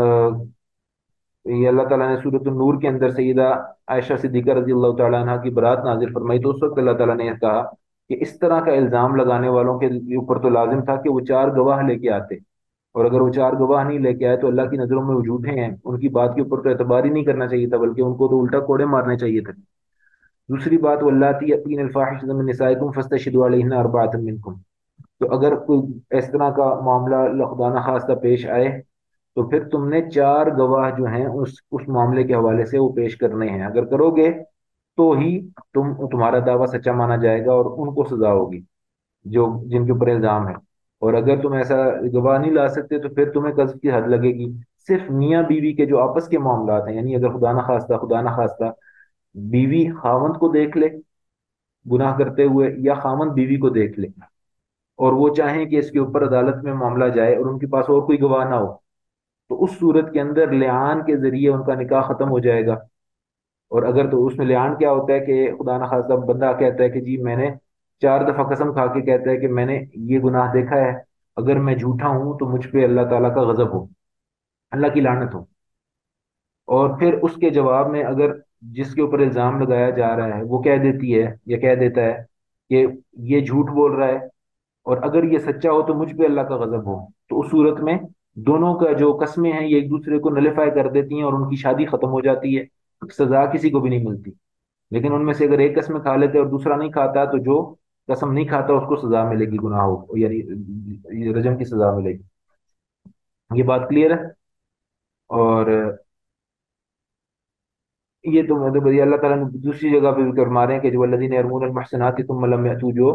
یہ اللہ تعالیٰ نے سورۃ النور کے اندر سیدہ عائشہ صدیقہ رضی اللہ تعالیٰ عنہ کی برات نازل فرمائی، تو اس وقت اللہ تعالیٰ نے کہا کہ اس طرح کا الزام لگانے والوں کے اوپر تو لازم تھا کہ وہ چار گواہ لے کے آتے، اور اگر وہ چار گواہ نہیں لے کے آئے تو اللہ کی نظروں میں وہ جھوٹے ہیں، ان کی بات کے اوپر تو اعتبار ہی نہیں کرنا چاہیے تھا، بلکہ ان کو تو الٹا کوڑے مارنے چاہیے تھے۔ دوسری بات، واللاتی یأتین الفاحشۃ من نسائکم فاستشہدوا علیہن اربعۃ منکم، تو اگر کوئی اس طرح کا معاملہ خدا نخواستہ پیش آئے تو پھر تم نے چار گواہ جو ہیں اس معاملے کے حوالے سے وہ پیش کرنے ہیں، اگر کرو گے تو ہی تمہارا دعویٰ سچا مانا جائے گا اور ان کو سزا ہوگی جو جن کے اوپر الزام ہے، اور اگر تم ایسا گواہ نہیں لا سکتے تو پھر تمہیں قذف کی حد لگے گی۔ صرف میاں بیوی کے جو آپس کے معاملات ہیں، یعنی اگر خدا نخواستہ बीवी खामंद को देख ले गुनाह करते हुए, या खामंद बीवी को देख ले, और वो चाहें कि इसके ऊपर अदालत में मामला जाए और उनके पास और कोई गवाह ना हो, तो उस सूरत के अंदर लिआन के जरिए उनका निकाह खत्म हो जाएगा। और अगर, तो उसमें लिआन क्या होता है कि खुदा न खास्ता बंदा कहता है कि जी मैंने 4 दफा कसम खा के कहता है कि मैंने ये गुनाह देखा है, अगर मैं झूठा हूं तो मुझ पे अल्लाह ताला का गजब हो, अल्लाह की लानत हो। और फिर उसके जवाब में अगर जिसके ऊपर इल्जाम लगाया जा रहा है वो कह देती है या कह देता है कि ये झूठ बोल रहा है, और अगर ये सच्चा हो तो मुझ पे अल्लाह का गजब हो, तो उस सूरत में दोनों का जो कस्में हैं ये एक दूसरे को नलिफाई कर देती हैं और उनकी शादी खत्म हो जाती है, सजा किसी को भी नहीं मिलती। लेकिन उनमें से अगर एक कसम खा लेते और दूसरा नहीं खाता, तो जो कसम नहीं खाता उसको सजा मिलेगी, गुनाह हो यानी ये रजम की सजा मिलेगी। ये बात क्लियर है। और ये तो मतलब ये अल्लाह ताला ने दूसरी जगह पे भी फरमा रहे हैं कि जो वल्लज़ीना यरमूनल मुहसनाति सुम्मा लम यअतू, जो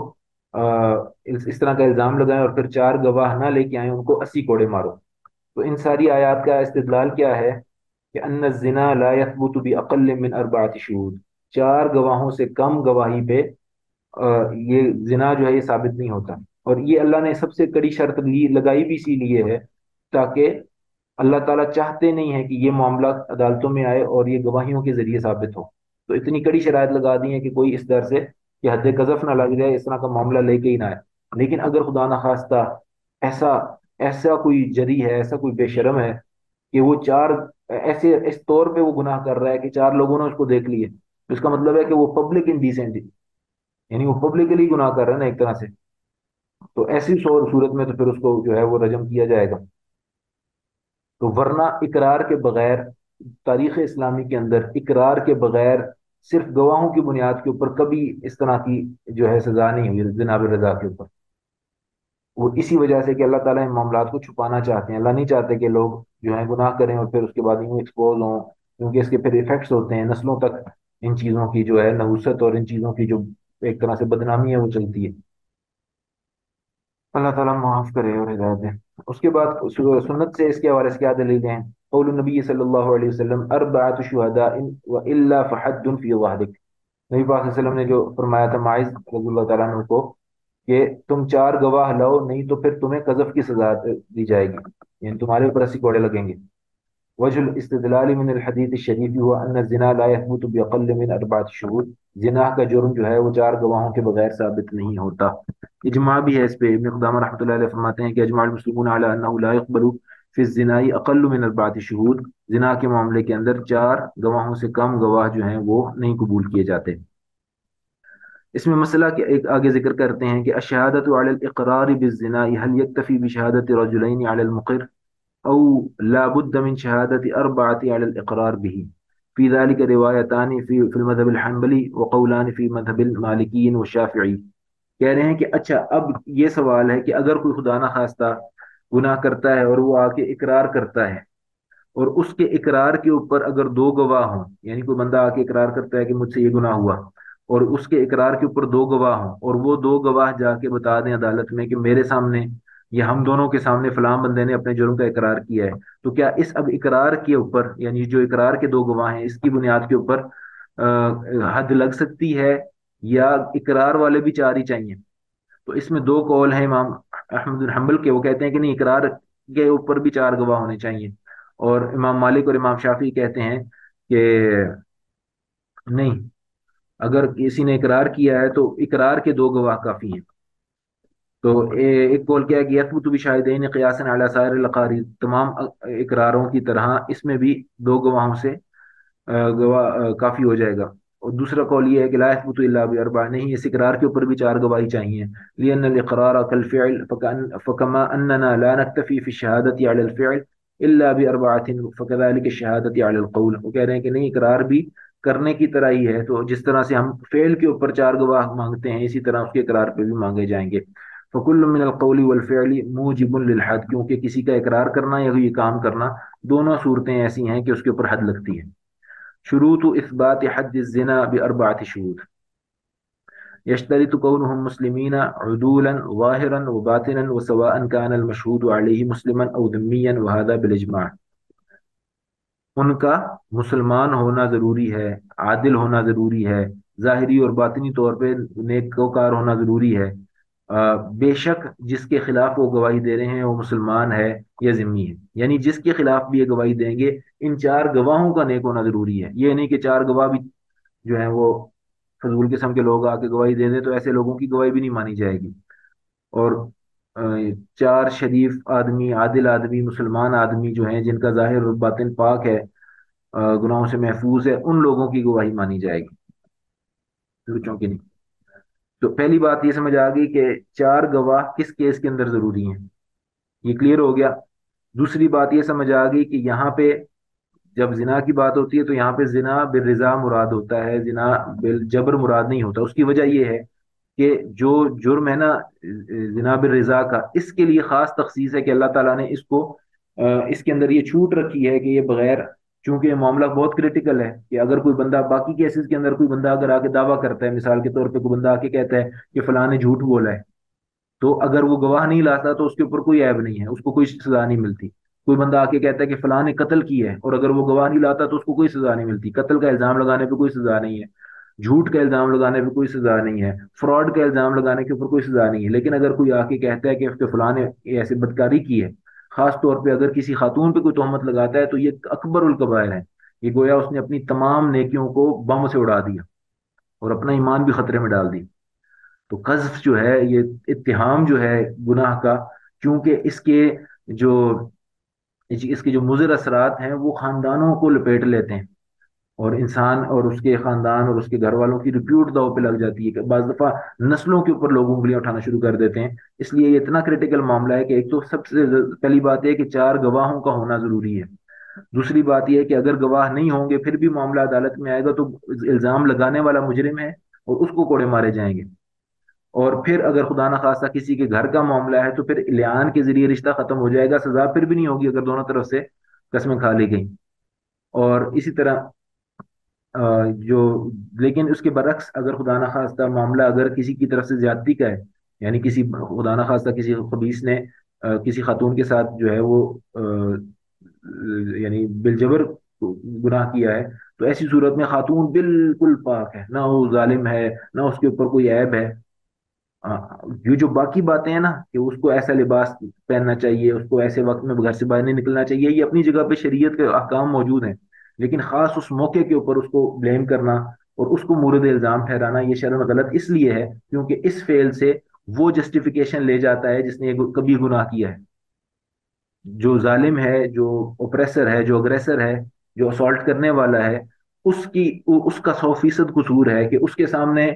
इस तरह का इल्जाम लगाएं और फिर 4 गवाह ना लेके आए उनको 80 कोड़े मारो। तो इन सारी आयत का इस्तिदलाल क्या है कि अन्न ज़िना ला यथबुतु भी अक़ल्ल मिन अर्बअति शुहूद, 4 गवाहों से कम गवाही पे ये जिना जो है ये साबित नहीं होता। और ये अल्लाह ने सबसे कड़ी शर्त लगाई भी इसीलिए है, ताकि अल्लाह ताला चाहते नहीं है कि ये मामला अदालतों में आए और ये गवाहियों के जरिए साबित हो। तो इतनी कड़ी शराइत लगा दी है कि कोई इस डर से कि हद कज़फ ना लग जाए, इस तरह का मामला लेके ही ना आए। लेकिन अगर खुदा ना खास्ता ऐसा ऐसा कोई जरी है, ऐसा कोई बेशरम है कि वो चार ऐसे इस तौर पे वो गुनाह कर रहा है कि 4 लोगों ने उसको देख लिए, तो इसका मतलब है कि वो पब्लिक इंडिसेंट, यानी वो पब्लिकली गुनाह कर रहा है ना एक तरह से। तो ऐसी सूरत में तो फिर उसको जो है वो रजम किया जाएगा। तो वरना इकरार के बगैर, तारीख इस्लामी के अंदर इकरार के बगैर सिर्फ गवाहों की बुनियाद के ऊपर कभी इस तरह की जो है सजा नहीं हुई जनाब रजा के ऊपर। वो इसी वजह से कि अल्लाह ताला इन मामलात को छुपाना चाहते हैं, अल्लाह नहीं चाहते कि लोग जो है गुनाह करें और फिर उसके बाद यूं एक्सपोज हों, क्योंकि इसके फिर इफेक्ट्स होते हैं नस्लों तक। इन चीज़ों की जो है नहुसत और इन चीज़ों की जो एक तरह से बदनामी है वो चलती है। अल्लाह ताला माफ करे और हिदायत दे। उसके बाद सुन्नत से इसके हवाले से क्या दलीलें हैं? कौल नबी सल्लल्लाहु अलैहि वसल्लम अरबअतु शुहदा इन व इल्ला फहद्दुन फी वाहिदिक। नबी पाक सल्लल्लाहु अलैहि वसल्लम ने जो फरमाया था माइज रज़ियल्लाहु ताला अन्हु को कि तुम 4 गवाह लाओ, नहीं तो फिर तुम्हें कज़फ की सजा दी जाएगी, यानी तुम्हारे ऊपर 80 कोड़े लगेंगे। वजह इस्तिदलाल मिन अल हदीस शरीफ हुआ अन्न जिना ला यथबुतु बिअक़ल्ल मिन अर्बअत शुहूद, जिना का जुर्म जो है वो 4 गवाहों के बगैर साबित नहीं होता। इजमा भी है इस पे। इब्न खुदामा रहमतुल्लाह अलैह फरमाते हैं कि अजमा मुस्लिमून अला अन्नहु ला यक़बलु फी ज़िनाई अक़ल्लु मिन अर्बअत शुहूद, जिना के मामले के अंदर 4 गवाहों से कम गवाह जो हैं वो नहीं कबूल किए जाते। इसमें मसला के एक आगे जिक्र करते हैं कि अशहादतु अलल इक़रार बिज़्ज़िना हल यक्तफी बिशहादति रजुलैन अलल मुक़िर औ ला बुद्द मिन शहादति अर्बअति अलल इक़रार बिही फी ज़ालिक रिवायतानि फिल मज़हब अल हंबली व क़ौलानि फी मज़हब अल मालिकीय्यिन व शाफ़िई। कह रहे हैं कि अच्छा, अब ये सवाल है कि अगर कोई खुदा ना खास्ता गुनाह करता है और वो आके इकरार करता है, और उसके इकरार के ऊपर अगर 2 गवाह हों, यानी कोई बंदा आके इकरार करता है कि मुझसे ये गुनाह हुआ, और उसके इकरार के ऊपर 2 गवाह हों, और वो 2 गवाह जाके बता दें अदालत में कि मेरे सामने या हम दोनों के सामने फलां बंदे ने अपने जुर्म का इकरार किया है, तो क्या इस अब इकरार के ऊपर, यानी जो इकरार के 2 गवाह हैं इसकी बुनियाद के ऊपर हद लग सकती है, या इकरार वाले भी 4 ही चाहिए? तो इसमें 2 कौल हैं इमाम अहमद बिन हम्बल के। वो कहते हैं कि नहीं, इकरार के ऊपर भी 4 गवाह होने चाहिए। और इमाम मालिक और इमाम शाफी कहते हैं कि नहीं, अगर किसी ने इकरार किया है तो इकरार के 2 गवाह काफी हैं। तो एक कौल क्या है कि यथबुतु बिशाहिदैन क़ियासन अला साइरिल अक़ारीर, तमाम इकरारों की तरह इसमें भी 2 गवाहों से गवाह काफी हो जाएगा। और दूसरा कौल ये है कि ला यथबुतु इल्ला बिअरबा, नहीं, इस इकरार के ऊपर भी 4 गवाही चाहिए। लिअन्नल इक़रार कल फ़िअल फ़कमा अन्नना ला नक्तफ़ी फ़ी शहादति अलल फ़िअल इल्ला बिअरबअतिन फ़कज़ालिक शहादति अलल क़ौल। वो कह रहे हैं कि नहीं, इकरार भी करने की तरह ही है, तो जिस तरह से हम फेल के ऊपर 4 गवाह मांगते हैं इसी तरह उसके इकरार पे भी मांगे जाएंगे। फ़कुल्लु मिनल क़ौली वल फ़िअली मूजिबुन लिल हद, क्योंकि किसी का इकरार करना या ये काम करना दोनों सूरतें ऐसी हैं कि उसके ऊपर हद लगती है। शुरूत इस्बात हद ज़िना बिअरबअति शुरूत यश्तरितु कौनुहुम मुस्लिमीन उदूलन ज़ाहिरन व बातिनन व सवाअन कान अल मशहूद अलैहि मुस्लिमन औ ज़िम्मियन व हाज़ा बिल इजमा। ان کا مسلمان ہونا ضروری ہے، عادل ہونا ضروری ہے، ظاہری اور باطنی طور پہ نیکوکار ہونا ضروری ہے۔ بے شک جس کے خلاف وہ گواہی دے رہے ہیں وہ مسلمان ہے یا ذمہ ہے، یعنی جس کے خلاف بھی یہ گواہی دیں گے ان چار گواہوں کا نیک ہونا ضروری ہے۔ یہ نہیں کہ چار گواہ بھی جو ہیں وہ فضول قسم کے لوگ آ کے گواہی دے دیں تو ایسے لوگوں کی گواہی بھی نہیں مانی جائے گی۔ اور آ، چار شریف آدمی، عادل آدمی، مسلمان آدمی جو ہیں جن کا ظاہر اور باطن پاک ہے، گناہوں سے محفوظ ہے، ان لوگوں کی گواہی مانی جائے گی، لوچوں کی نہیں۔ تو پہلی بات یہ سمجھ آ گئی کہ چار گواہ کس کیس کے اندر ضروری ہیں، یہ کلیئر ہو گیا۔ دوسری بات یہ سمجھ آ گئی کہ یہاں پہ جب زنا کی بات ہوتی ہے تو یہاں پہ زنا بالرضا مراد ہوتا ہے، زنا بالجبر مراد نہیں ہوتا۔ اس کی وجہ یہ ہے کہ جو جرم ہے نا زنا بالرضا کا، اس کے لیے خاص تخصیص ہے کہ اللہ تعالیٰ نے اس کو اس کے اندر یہ چھوٹ رکھی ہے کہ یہ بغیر، چونکہ یہ معاملہ بہت کریٹیکل ہے کہ اگر کوئی بندہ باقی کیسز کے اندر کوئی بندہ اگر آ کے دعویٰ کرتا ہے، مثال کے طور پہ کوئی بندہ آ کے کہتا ہے کہ فلاں نے جھوٹ بولا ہے، تو اگر وہ گواہ نہیں لاتا تو اس کے اوپر کوئی عیب نہیں ہے، اس کو کوئی سزا نہیں ملتی۔ کوئی بندہ آ کے کہتا ہے کہ فلاں نے قتل کیا ہے اور اگر وہ گواہ نہیں لاتا تو اس کو کوئی سزا نہیں ملتی، قتل کا الزام لگانے پہ کوئی سزا نہیں ہے، جھوٹ کا الزام لگانے پہ کوئی سزا نہیں ہے، فراڈ کا الزام لگانے کے اوپر کوئی سزا نہیں ہے۔ لیکن اگر کوئی آ کے کہتا ہے کہ فلاں نے ایسے بدکاری کی ہے، خاص طور پہ اگر کسی خاتون پہ کوئی تہمت لگاتا ہے، تو یہ اکبر الکبائر ہے، یہ گویا اس نے اپنی تمام نیکیوں کو بم سے اڑا دیا اور اپنا ایمان بھی خطرے میں ڈال دیا۔ تو قذف جو ہے، یہ اتہام جو ہے گناہ کا، چونکہ جو اس کے جو مضر اثرات ہیں وہ خاندانوں کو لپیٹ لیتے ہیں، اور انسان اور اس کے خاندان اور اس کے گھر والوں کی ریپیوٹ داؤ پہ لگ جاتی ہے کہ بعض دفعہ نسلوں کے اوپر لوگوں انگلیاں اٹھانا شروع کر دیتے ہیں۔ اس لیے یہ اتنا کریٹیکل معاملہ ہے کہ ایک تو سب سے پہلی بات یہ کہ چار گواہوں کا ہونا ضروری ہے۔ دوسری بات یہ ہے کہ اگر گواہ نہیں ہوں گے پھر بھی معاملہ عدالت میں آئے گا تو الزام لگانے والا مجرم ہے اور اس کو کوڑے مارے جائیں گے۔ اور پھر اگر خدا نخواستہ کسی کے گھر کا معاملہ ہے تو پھر الیان کے ذریعے رشتہ ختم ہو جائے گا، سزا پھر بھی نہیں ہوگی اگر دونوں طرف سے قسمیں کھا لی گئیں۔ اور اسی طرح جو لیکن اس کے برعکس اگر خدا نخواستہ معاملہ اگر کسی کی طرف سے زیادتی کا ہے، یعنی کسی خدا نخواستہ کسی خبیث نے کسی خاتون کے ساتھ جو ہے وہ یعنی بالجبر گناہ کیا ہے، تو ایسی صورت میں خاتون بالکل پاک ہے، نہ وہ ظالم ہے نہ اس کے اوپر کوئی عیب ہے۔ آ، یہ جو باقی باتیں ہیں نا کہ اس کو ایسا لباس پہننا چاہیے، اس کو ایسے وقت میں گھر سے باہر نہیں نکلنا چاہیے، یہ اپنی جگہ پہ شریعت کے احکام موجود ہیں، لیکن خاص اس موقع کے اوپر اس کو بلیم کرنا اور اس کو مورد الزام ٹھہرانا یہ شرعاً غلط اس لیے ہے کیونکہ اس فعل سے وہ جسٹیفیکیشن لے جاتا ہے جس نے کبھی گناہ کیا ہے۔ جو ظالم ہے، جو اوپریسر ہے، جو اگریسر ہے، جو اسالٹ کرنے والا ہے، اس کا 100% قصور ہے کہ اس کے سامنے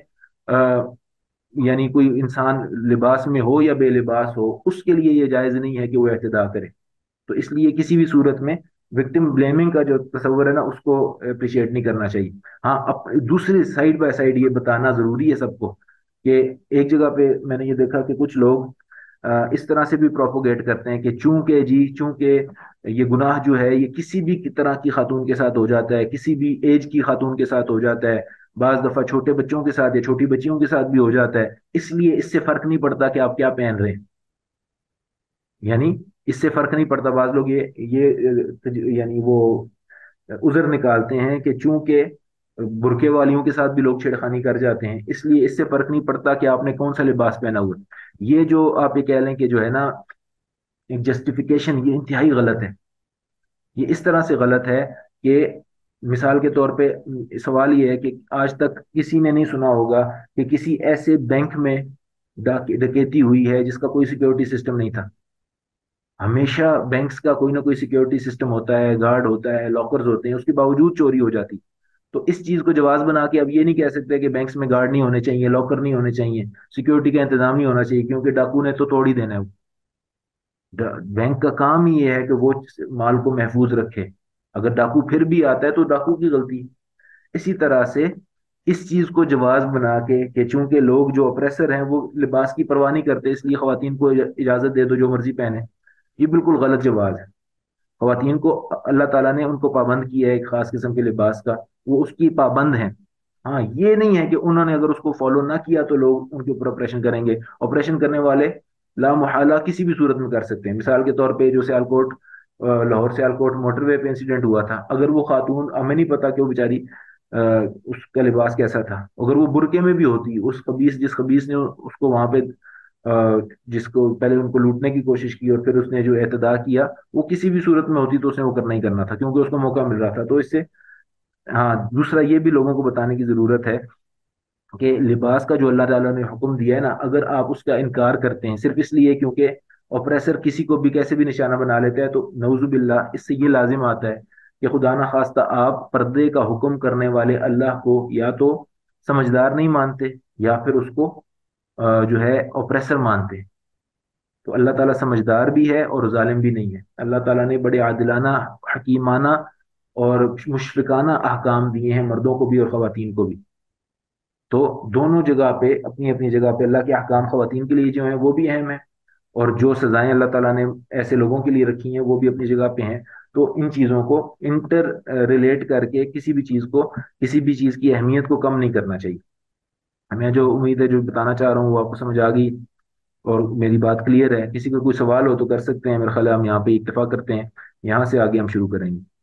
یعنی کوئی انسان لباس میں ہو یا بے لباس ہو، اس کے لیے یہ جائز نہیں ہے کہ وہ اعتدا کرے۔ تو اس لیے کسی بھی صورت میں وکٹم بلیمنگ کا جو تصور ہے نا اس کو اپریشیٹ نہیں کرنا چاہیے۔ ہاں دوسری سائڈ بائی سائڈ یہ بتانا ضروری ہے سب کو کہ ایک جگہ پہ میں نے یہ دیکھا کہ کچھ لوگ اس طرح سے بھی پروپوگیٹ کرتے ہیں کہ چونکہ یہ گناہ جو ہے یہ کسی بھی طرح کی خاتون کے ساتھ ہو جاتا ہے، کسی بھی ایج کی خاتون کے ساتھ ہو جاتا ہے، بعض دفعہ چھوٹے بچوں کے ساتھ یا چھوٹی بچیوں کے ساتھ بھی ہو جاتا ہے، اس لیے اس سے فرق نہیں پڑتا کہ آپ کیا پہن رہے ہیں، یعنی اس سے فرق نہیں پڑتا۔ بعض لوگ یعنی وہ عذر نکالتے ہیں کہ چونکہ برقعے والیوں کے ساتھ بھی لوگ چھیڑخانی کر جاتے ہیں، اس لیے اس سے فرق نہیں پڑتا کہ آپ نے کون سا لباس پہنا ہوا ہے۔ یہ جو آپ یہ کہہ لیں کہ جو ہے نا ایک جسٹیفیکیشن، یہ انتہائی غلط ہے۔ یہ اس طرح سے غلط ہے کہ مثال کے طور پہ سوال یہ ہے کہ آج تک کسی نے نہیں سنا ہوگا کہ کسی ایسے بینک میں ڈکیتی ہوئی ہے جس کا کوئی سیکیورٹی سسٹم نہیں تھا۔ ہمیشہ بینکس کا کوئی نہ کوئی سیکیورٹی سسٹم ہوتا ہے، گارڈ ہوتا ہے، لاکرز ہوتے ہیں، اس کے باوجود چوری ہو جاتی۔ تو اس چیز کو جواز بنا کے اب یہ نہیں کہہ سکتے کہ بینکس میں گارڈ نہیں ہونے چاہیے، لاکر نہیں ہونے چاہیے، سیکیورٹی کا انتظام نہیں ہونا چاہیے، کیونکہ ڈاکو نے تو توڑ ہی دینا ہے۔ بینک کا کام ہی یہ ہے کہ وہ مال کو محفوظ رکھے، اگر ڈاکو پھر بھی آتا ہے تو ڈاکو کی غلطی۔ اسی طرح سے اس چیز کو جواز بنا کے کہ چونکہ لوگ جو اپریسر ہیں وہ لباس کی پرواہ نہیں کرتے اس لیے خواتین کو اجازت دے دو جو مرضی پہنے، یہ بالکل غلط جواز ہے۔ خواتین کو اللہ تعالیٰ نے ان کو پابند کیا ہے ایک خاص قسم کے لباس کا، وہ اس کی پابند ہیں۔ ہاں یہ نہیں ہے کہ انہوں نے اگر اس کو فالو نہ کیا تو لوگ ان کے اوپر آپریشن کریں گے۔ آپریشن کرنے والے لا محالہ کسی بھی صورت میں کر سکتے ہیں، مثال کے طور پہ جو سیالکوٹ لاہور سیالکوٹ موٹر وے پہ انسیڈنٹ ہوا تھا، اگر وہ خاتون، ہمیں نہیں پتا کہ وہ بیچاری اس کا لباس کیسا تھا، اگر وہ برقعے میں بھی ہوتی، اس خبیث جس خبیث نے اس کو وہاں پہ جس کو پہلے ان کو لوٹنے کی کوشش کی اور پھر اس نے جو اعتدا کیا، وہ کسی بھی صورت میں ہوتی تو اس نے وہ کرنا ہی کرنا تھا، کیونکہ اس کو موقع مل رہا تھا، تو اس سے ہاں دوسرا یہ بھی لوگوں کو بتانے کی ضرورت ہے کہ لباس کا جو اللہ تعالیٰ نے حکم دیا ہے نا، اگر آپ اس کا انکار کرتے ہیں صرف اس لیے کیونکہ اوپریسر کسی کو بھی کیسے بھی نشانہ بنا لیتا ہے، تو نعوذ باللہ اس سے یہ لازم آتا ہے کہ خدا نہ خواستہ آپ پردے کا حکم کرنے والے اللہ کو یا تو سمجھدار نہیں مانتے، یا پھر اس کو جو ہے اوپریسر مانتے. تو اللہ تعالیٰ سمجھدار بھی ہے اور ظالم بھی نہیں ہے. اللہ تعالیٰ نے بڑے عادلانہ، حکیمانہ اور مشفقانہ احکام دیے ہیں مردوں کو بھی اور خواتین کو بھی. تو دونوں جگہ پہ اپنی اپنی جگہ پہ اللہ کے احکام خواتین کے لیے جو ہیں وہ بھی اہم ہیں، اور جو سزائیں اللہ تعالیٰ نے ایسے لوگوں کے لیے رکھی ہیں وہ بھی اپنی جگہ پہ ہیں. تو ان چیزوں کو انٹر ریلیٹ کر کے کسی بھی چیز کو، کسی بھی چیز کی اہمیت کو کم نہیں کرنا چاہیے. میں جو امید ہے جو بتانا چاہ رہا ہوں وہ آپ کو سمجھ آ گئی اور میری بات کلیئر ہے. کسی کو کوئی سوال ہو تو کر سکتے ہیں. میرا خیال ہے ہم یہاں پہ اتفاق کرتے ہیں، یہاں سے آگے ہم شروع کریں گے.